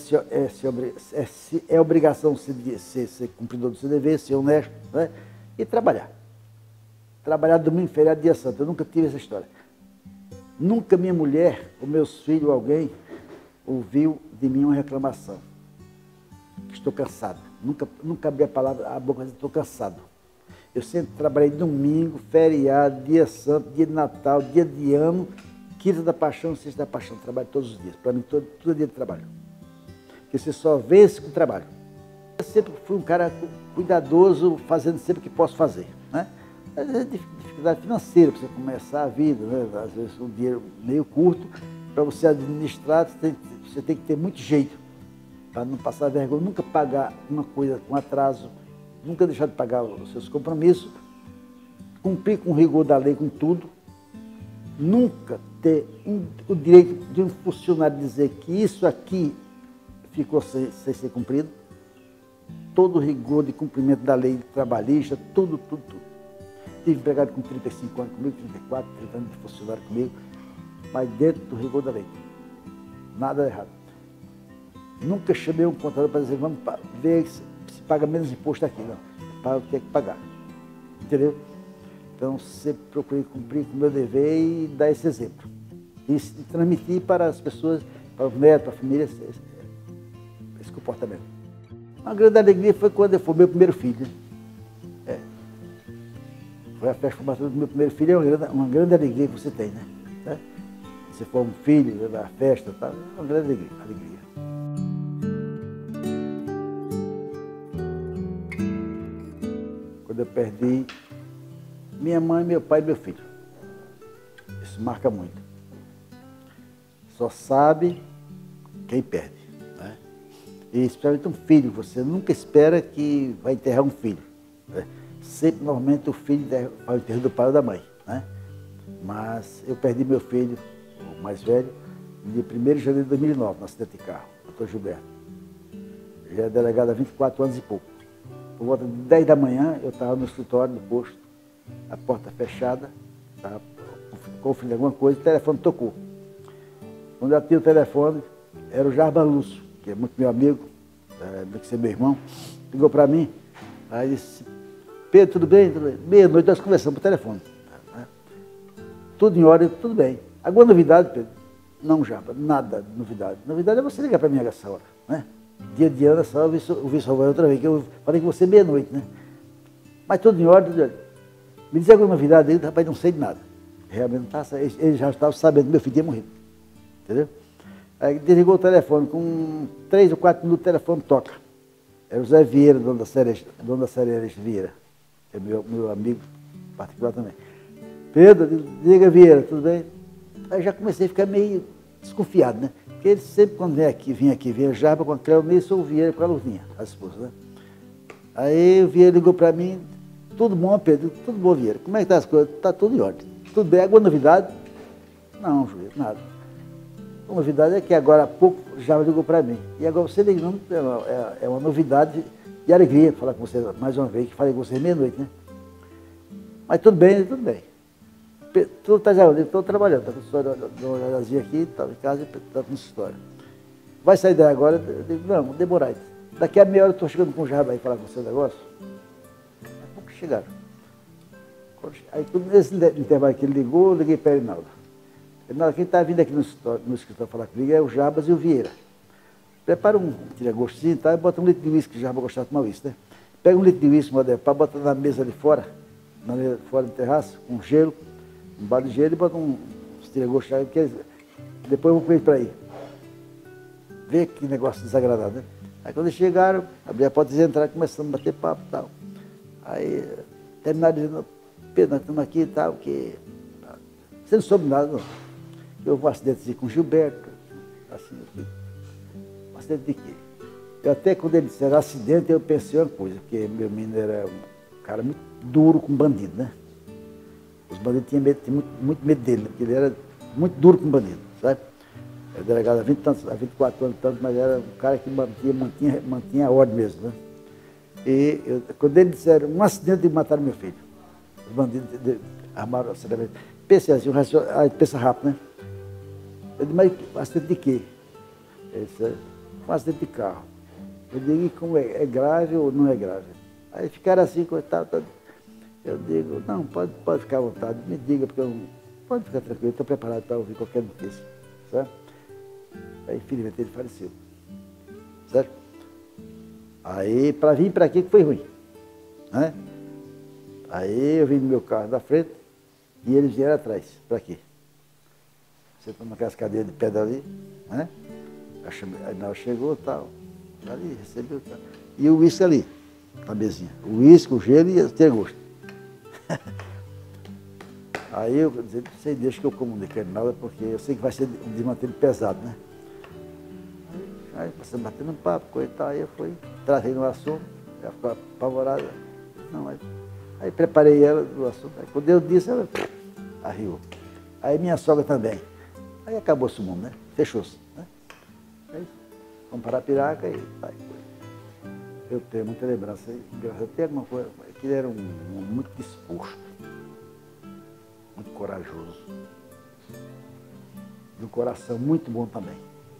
é obrigação ser cumpridor do seu dever, ser honesto, né? E trabalhar. Trabalhar domingo, feriado, dia santo. Eu nunca tive essa história. Nunca minha mulher, ou meus filhos, alguém, ouviu de mim uma reclamação. Estou cansado. Nunca abri a boca e disse, estou cansado. Eu sempre trabalhei domingo, feriado, dia santo, dia de Natal, dia de ano, quinta da paixão, sexta da paixão. Trabalho todos os dias. Para mim, tudo é dia de trabalho. Porque você só vence com trabalho. Eu sempre fui um cara cuidadoso, fazendo sempre o que posso fazer, né? Às vezes dificuldade financeira para você começar a vida, né? Às vezes um dinheiro meio curto, para você administrar, você tem que ter muito jeito para não passar vergonha, nunca pagar uma coisa com atraso, nunca deixar de pagar os seus compromissos, cumprir com o rigor da lei com tudo, nunca ter o direito de um funcionário dizer que isso aqui ficou sem ser cumprido, todo o rigor de cumprimento da lei trabalhista, tudo. Tive empregado com 35 anos comigo, 34, 30 anos de funcionário comigo, mas dentro do rigor da lei. Nada errado. Nunca chamei um contador para dizer, vamos ver se paga menos imposto aqui. Não, paga o que tem que pagar. Entendeu? Então, sempre procurei cumprir com o meu dever e dar esse exemplo. E transmitir para as pessoas, para os netos, para a família, esse comportamento. Uma grande alegria foi quando eu fui meu primeiro filho. Foi a festa de formatura do meu primeiro filho, é uma grande alegria que você tem, né? Se for um filho, da festa, tá? É uma grande alegria. Quando eu perdi minha mãe, meu pai e meu filho. Isso marca muito. Só sabe quem perde, né? E especialmente um filho, você nunca espera que vai enterrar um filho, né? Sempre, normalmente, o filho vai ao enterro do pai ou da mãe, né? Mas eu perdi meu filho, o mais velho, no dia 1º de janeiro de 2009, no acidente de carro, doutor Gilberto. Ele é delegado há 24 anos e pouco. Por volta de 10 da manhã, eu estava no escritório, no posto, a porta fechada, estava conferindo alguma coisa, o telefone tocou. Quando eu atendi o telefone, era o Jarba Lúcio, que é muito meu amigo, que ser meu irmão, ligou para mim, aí disse, Pedro, tudo bem? Meia-noite nós conversamos por telefone. Tudo em ordem, tudo bem. Alguma novidade, Pedro? Não, Japa, nada de novidade. Novidade é você ligar para mim essa hora, né? Dia de ano, essa hora eu vi sua voz outra vez, que eu falei com você meia-noite, né? Mas tudo em ordem, me diz alguma novidade aí, rapaz, não sei de nada. Realmente não estava, ele já estava sabendo que meu filho tinha morrido. Entendeu? Aí desligou o telefone, com 3 ou 4 minutos o telefone toca. Era o Zé Vieira, dono da Cereja Vieira. É meu amigo particular também. Pedro, diga Vieira, tudo bem? Aí já comecei a ficar meio desconfiado, né? Porque ele sempre, quando vinha aqui, viajava com a Cleonice ou o Vieira com a Luzinha, a esposa, né? Aí o Vieira ligou para mim, tudo bom, Pedro? Tudo bom, Vieira? Como é que tá as coisas? Tá tudo em ordem. Tudo bem? Alguma novidade? Não, juiz, nada. A novidade é que agora há pouco já ligou para mim. E agora você ligando, é uma novidade de alegria falar com você mais uma vez, que falei com você meia-noite, né? Mas tudo bem, tudo bem. Tu está já, estou trabalhando, está com história de uma olhadazinha aqui, está em casa e está com essa história. Vai sair daí agora? Eu digo, não, vou demorar. Daqui a meia hora eu estou chegando com o Jarba aí falar com você o negócio. Daqui a pouco chegaram. Aí, nesse intervalo que ele ligou, eu liguei para ele, Reinaldo. Reinaldo, quem está vindo aqui no escritório falar comigo é o Jarbas e o Vieira. Prepara tira gostinho, tá? E bota um litro de uísque, que o Jarba gostava de tomar uísque, né? Pega um litro de uísque, para botar na mesa ali fora, fora do terraço, com gelo, um balde de gelo e bota uns tira-gosto aí, porque depois eu vou com ele para aí. Vê que negócio desagradável, né? Aí quando eles chegaram, abri a porta e eles entraram, começamos a bater papo e tal. Aí terminaram dizendo, Pedro, nós estamos aqui e tal, que... Você não soube nada, não. Eu vou um acidente com o Gilberto, assim, um acidente de quê? Eu até, quando ele disseram acidente, eu pensei uma coisa, porque meu menino era um cara muito duro com bandido, né? Os bandidos tinham muito medo dele, porque ele era muito duro com bandido, sabe? Era delegado há 24 anos, mas era um cara que mantinha a ordem mesmo, né? E quando eles disseram um acidente de matar meu filho, os bandidos armaram o acidente. Pensei assim, pensa rápido, né? Eu disse, mas acidente de quê? Ele disse, um acidente de carro. Eu digo, e como é grave ou não é grave? Aí ficaram assim, coitado. Eu digo, não, pode ficar à vontade, me diga, porque pode ficar tranquilo, estou preparado para ouvir qualquer notícia, certo? Aí, infelizmente, ele faleceu, certo? Aí, para vir para aqui, que foi ruim, né? Aí, eu vim no meu carro da frente e eles vieram atrás, para aqui. Você está naquelas cadeiras de pedra ali, né? Aí nós chegou, tal, ali, recebeu, tal. E o uísque ali, na mesinha. O uísque, o gelo e ter gosto. Aí eu disse, não sei, deixa que eu comunique nada, porque eu sei que vai ser um desmantelo pesado, né? Aí você batendo um papo, coitado, aí eu fui, tratei no assunto, ela ficou apavorada. Não, aí preparei ela do assunto, aí quando eu disse, ela arriou. Aí minha sogra também. Aí acabou-se o mundo, né? Fechou-se, né? Aí fomos para Arapiraca e aí foi. Eu tenho muita lembrança, engraçado, tem alguma coisa, que ele era um muito disposto, muito corajoso, de um coração muito bom também.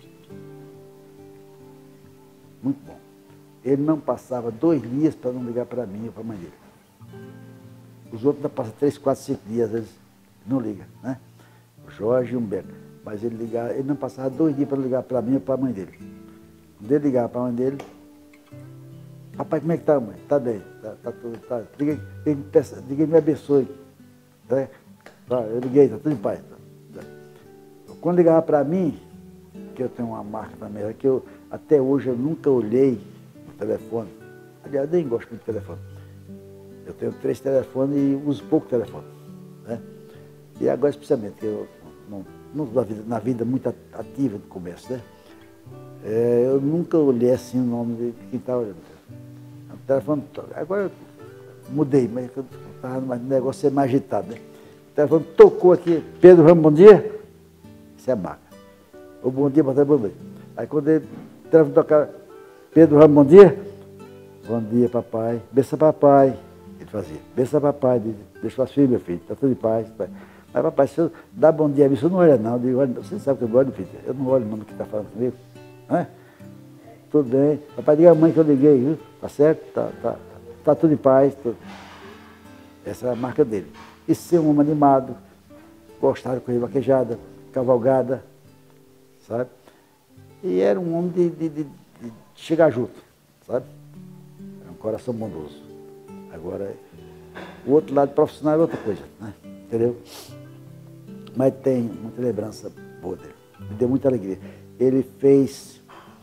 Muito bom. Ele não passava 2 dias para não ligar para mim ou para a mãe dele. Os outros ainda passam 3, 4, 5 dias, às vezes não liga, né? O Jorge e o Humberto. Mas ele não passava 2 dias para ligar para mim ou para a mãe dele. Quando ele ligava para a mãe dele, papai, como é que está, mãe? Está bem, está tudo, tá. Diga me abençoe. Né? Tá, eu liguei, está tudo em paz. Tá. Quando ligava para mim, que eu tenho uma marca também, que eu até hoje eu nunca olhei o telefone. Aliás, eu nem gosto muito de telefone. Eu tenho 3 telefones e uso pouco telefone. Né? E agora, especialmente, eu não na vida muito ativa do comércio, né? Eu nunca olhei assim o nome de quem está olhando. O telefone, agora eu mudei, mas o negócio é mais agitado, né? O telefone tocou aqui, Pedro Ramos, bom dia. Isso é a marca. Ou bom dia, boa tarde, bom dia. Aí quando ele o telefone tocava, Pedro Ramos, bom dia. Bom dia, papai. Benção, papai. Ele fazia, benção, papai. Deixa suas filhas, meu filho, está tudo em paz. Pai. Mas, papai, se eu dar bom dia a mim, você não olha, não. Eu digo, olha, você sabe que eu gosto, filho. Eu não olho o nome que está falando comigo. Né? Tudo bem. Papai, diga à mãe que eu liguei, viu? Tá certo? Tá tudo em paz. Tudo. Essa é a marca dele. E ser um homem animado, gostar de correr vaquejada, cavalgada, sabe? E era um homem de chegar junto, sabe? Era um coração bondoso. Agora, o outro lado profissional é outra coisa, né? Entendeu? Mas tem muita lembrança boa dele. Me deu muita alegria. Ele fez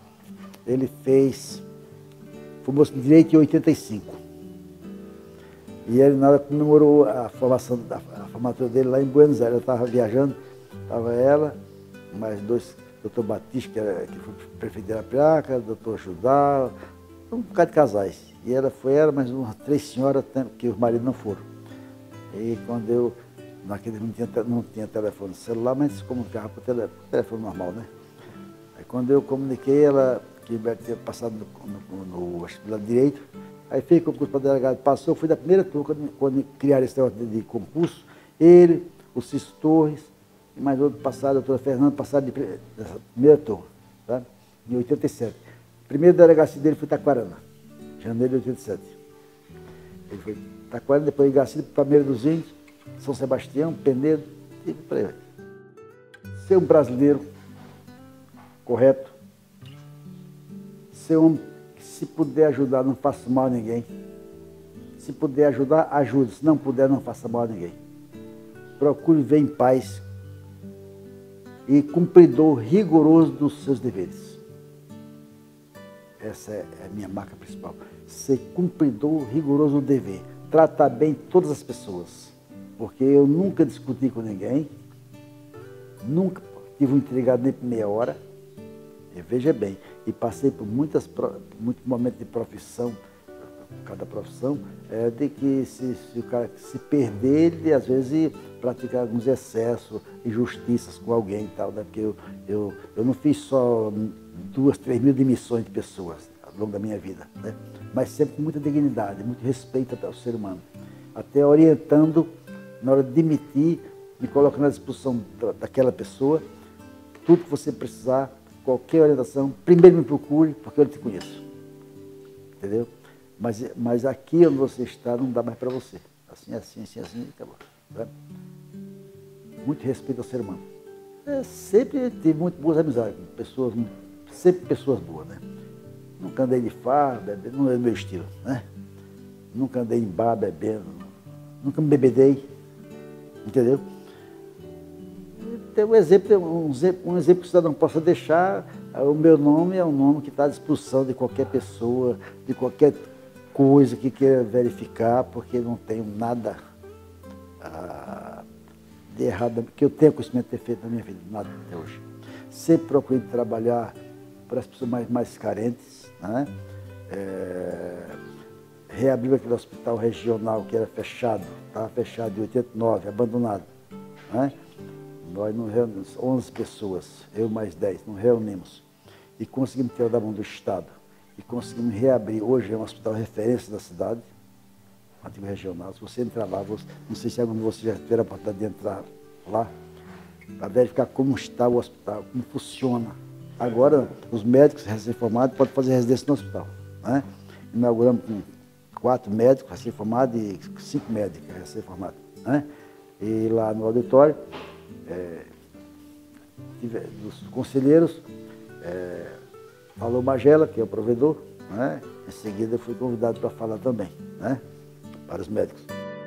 formou-se em Direito em 85. E ele nada comemorou a formatura dele lá em Buenos Aires. Eu estava viajando, estava ela, mais 2, doutor Batista, que foi prefeito de Arapiraca, doutor Judá, um bocado de casais. E ela foi ela, mais umas 3 senhoras, que os maridos não foram. E quando eu, naquele não tinha telefone celular, mas se comunicava por telefone normal, né? Aí quando eu comuniquei, ela, que tinha passado no vestibular de Direito, aí fez concurso para delegado, passou, fui da primeira turma, quando criaram esse negócio de concurso, ele, o Cício Torres, e mais outro passado, a doutora Fernanda, passaram dessa primeira turma, tá? Em 87. A primeira delegacia dele foi Taquarana, janeiro de 87. Ele foi Taquarana, depois Igaci, Palmeira dos Índios, São Sebastião, Penedo, e por aí vai. Ser um brasileiro correto, ser um que, se puder ajudar, não faça mal a ninguém. Se puder ajudar, ajude. Se não puder, não faça mal a ninguém. Procure viver em paz e cumpridor rigoroso dos seus deveres. Essa é a minha marca principal. Ser cumpridor rigoroso do dever. Tratar bem todas as pessoas. porque eu nunca discuti com ninguém, nunca tive um intrigado nem por meia hora, e veja bem, e passei por muitos momentos de profissão, cada profissão, de que se o cara se perder, ele às vezes pratica alguns excessos, injustiças com alguém e tal, né? Porque eu não fiz só 2, 3 mil demissões de pessoas ao longo da minha vida, né? Mas sempre com muita dignidade, muito respeito até ao ser humano. Até orientando, na hora de demitir, me colocando à disposição daquela pessoa, tudo que você precisar, qualquer orientação, primeiro me procure, porque eu te conheço. Entendeu? Mas aqui onde você está não dá mais para você. Assim, acabou. Tá? Muito respeito ao ser humano. Sempre tive muito boas amizades, sempre pessoas boas, né? Nunca andei de farra, bebendo, não é meu estilo, né? Nunca andei em bar bebendo, nunca me bebedei, entendeu? Tem um exemplo que o cidadão possa deixar, o meu nome é um nome que está à disposição de qualquer pessoa, de qualquer coisa que queira verificar, porque não tenho nada de errado, que eu tenho conhecimento de ter feito na minha vida, nada até hoje. Sempre procurei trabalhar para as pessoas mais carentes, né? Reabriu aquele hospital regional que era fechado, estava fechado em 89, abandonado, né? Nós não reunimos, 11 pessoas, eu mais 10, não reunimos. E conseguimos tirar da mão do Estado. E conseguimos reabrir. Hoje é um hospital referência da cidade, um antigo regional. Se você entrar lá, não sei se algum de vocês já teve a oportunidade de entrar lá, para verificar como está o hospital, como funciona. Agora, os médicos recém-formados podem fazer residência no hospital, né? Inauguramos com 4 médicos recém-formados e 5 médicos recém-formados, né? E lá no auditório, dos conselheiros, falou Magela, que é o provedor, né? Em seguida eu fui convidado para falar também, né? Para os médicos.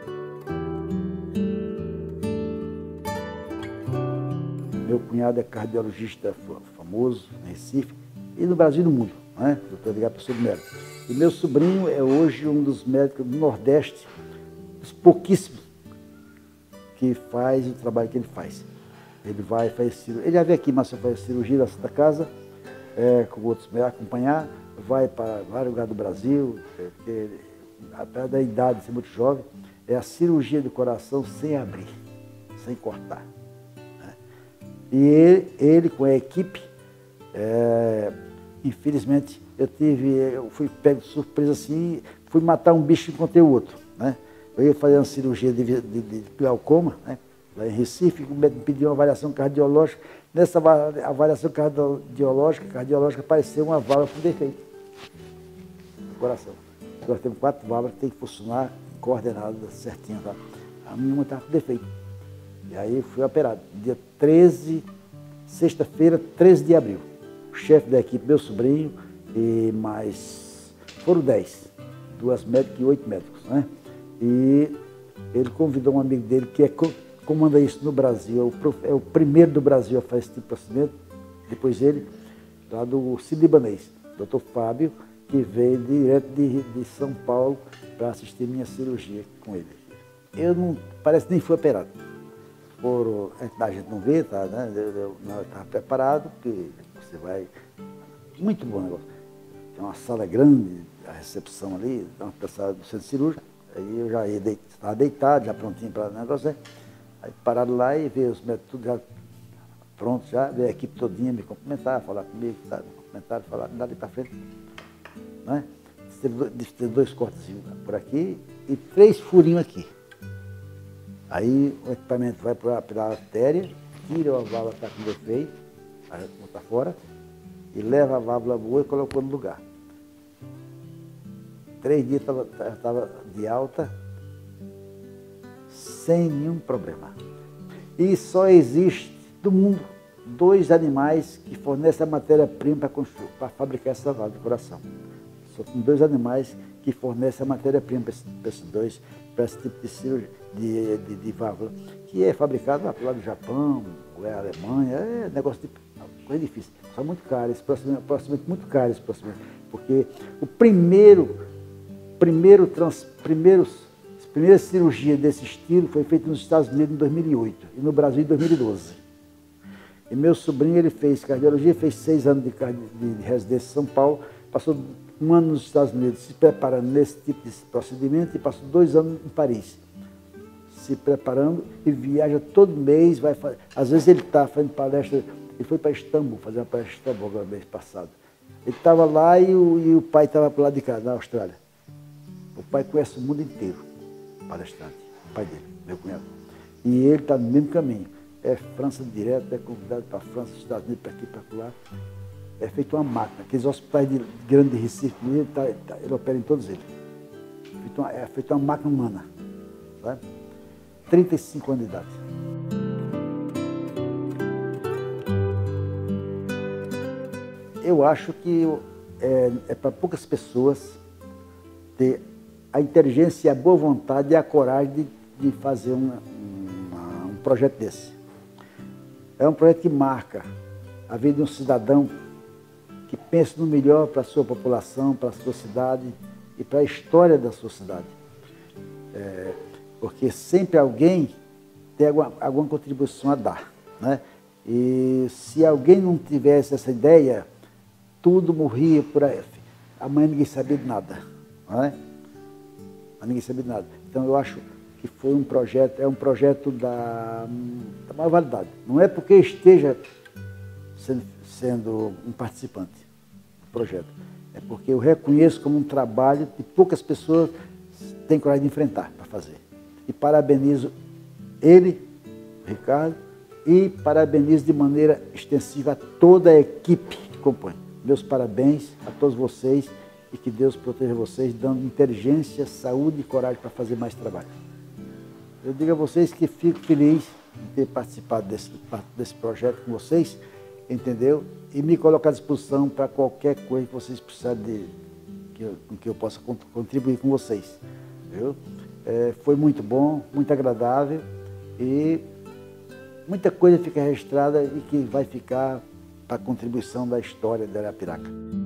Meu cunhado é cardiologista famoso em Recife e no Brasil e no mundo, né? Doutor Edgar Pessoa de Melo. E meu sobrinho é hoje um dos médicos do Nordeste, dos pouquíssimos, que faz o trabalho que ele faz. Ele vai fazer cirurgia. Ele já veio aqui, mas só faz cirurgia na Santa Casa, com outros médicos acompanhar, vai para vários lugares do Brasil, porque, apesar da idade ser muito jovem, é a cirurgia do coração sem abrir, sem cortar. Né? E ele com a equipe, infelizmente, eu fui pego de surpresa assim, fui matar um bicho e encontrei o outro. Né? Eu ia fazer uma cirurgia de glaucoma, né? Lá em Recife, o médico me pediu uma avaliação cardiológica. Nessa avaliação cardiológica apareceu uma válvula com defeito no coração. Nós temos 4 válvulas que tem que funcionar coordenadas certinho. Tá? A minha estava com defeito. E aí fui operado. Dia 13, sexta-feira, 13 de abril. O chefe da equipe, meu sobrinho, e mais. Foram 10. 2 médicas e 8 médicos. Né? E ele convidou um amigo dele que comanda isso no Brasil, é o primeiro do Brasil a fazer esse tipo de procedimento, depois ele, lá do Sírio-Libanês, Dr. Fábio, que veio direto de São Paulo para assistir minha cirurgia com ele. Eu não, parece que nem fui operado. A gente não vê, tá, né? Eu estava preparado, porque você vai... Muito bom negócio. Tem uma sala grande, a recepção ali, uma pessoa do centro cirúrgico, aí eu já estava deitado, já prontinho para o negócio, né? Aí pararam lá e veio os médicos tudo já pronto, já veio a equipe todinha me cumprimentar, falar comigo, tá? Me cumprimentaram, falar, me dá ali para frente. Né? Teve 2 cortes por aqui e 3 furinhos aqui. Aí o equipamento vai pela artéria, tira a válvula que está com defeito, aí botar fora, e leva a válvula boa e colocou no lugar. 3 dias estava de alta, sem nenhum problema. E só existe do mundo 2 animais que fornecem a matéria-prima para fabricar essa válvula de coração. Só tem 2 animais que fornecem a matéria-prima para esse tipo de cirurgia, de válvula, que é fabricado lá do Japão, ou é a Alemanha, é negócio de coisa difícil. São muito caros, esse procedimento muito caro, esse procedimento, porque o primeiros primeira cirurgia desse estilo foi feita nos Estados Unidos em 2008 e no Brasil em 2012. E meu sobrinho, ele fez cardiologia, fez 6 anos de residência em São Paulo, passou 1 ano nos Estados Unidos se preparando nesse tipo de procedimento e passou 2 anos em Paris, se preparando e viaja todo mês, vai fazer, às vezes ele está fazendo palestra, ele foi para Istambul, fazer uma palestra em Istambul agora mês passado. Ele estava lá e o pai estava para o lado de cá, na Austrália. O pai conhece o mundo inteiro, palestrante, o pai dele, meu cunhado. E ele está no mesmo caminho. É França direto, é convidado para a França, Estados Unidos, para aqui, para lá. É feito uma máquina. Aqueles hospitais de grande de Recife, ele opera em todos eles. É feito uma máquina humana. Sabe? 35 anos de idade. Eu acho que é para poucas pessoas ter a inteligência, a boa vontade e a coragem de fazer um projeto desse. É um projeto que marca a vida de um cidadão que pensa no melhor para a sua população, para a sua cidade e para a história da sua cidade. Porque sempre alguém tem alguma contribuição a dar, né? E se alguém não tivesse essa ideia, tudo morria por aí. Amanhã ninguém sabia de nada, não é? Ninguém sabia de nada. Então eu acho que foi um projeto da maior validade. Não é porque esteja sendo um participante do projeto, é porque eu reconheço como um trabalho que poucas pessoas têm coragem de enfrentar para fazer. E parabenizo ele, Ricardo, e parabenizo de maneira extensiva a toda a equipe que compõe. Meus parabéns a todos vocês e que Deus proteja vocês, dando inteligência, saúde e coragem para fazer mais trabalho. Eu digo a vocês que fico feliz de ter participado desse projeto com vocês, entendeu? E me coloco à disposição para qualquer coisa que vocês precisarem com que eu possa contribuir com vocês. Entendeu? Foi muito bom, muito agradável e muita coisa fica registrada e que vai ficar para a contribuição da história da Arapiraca.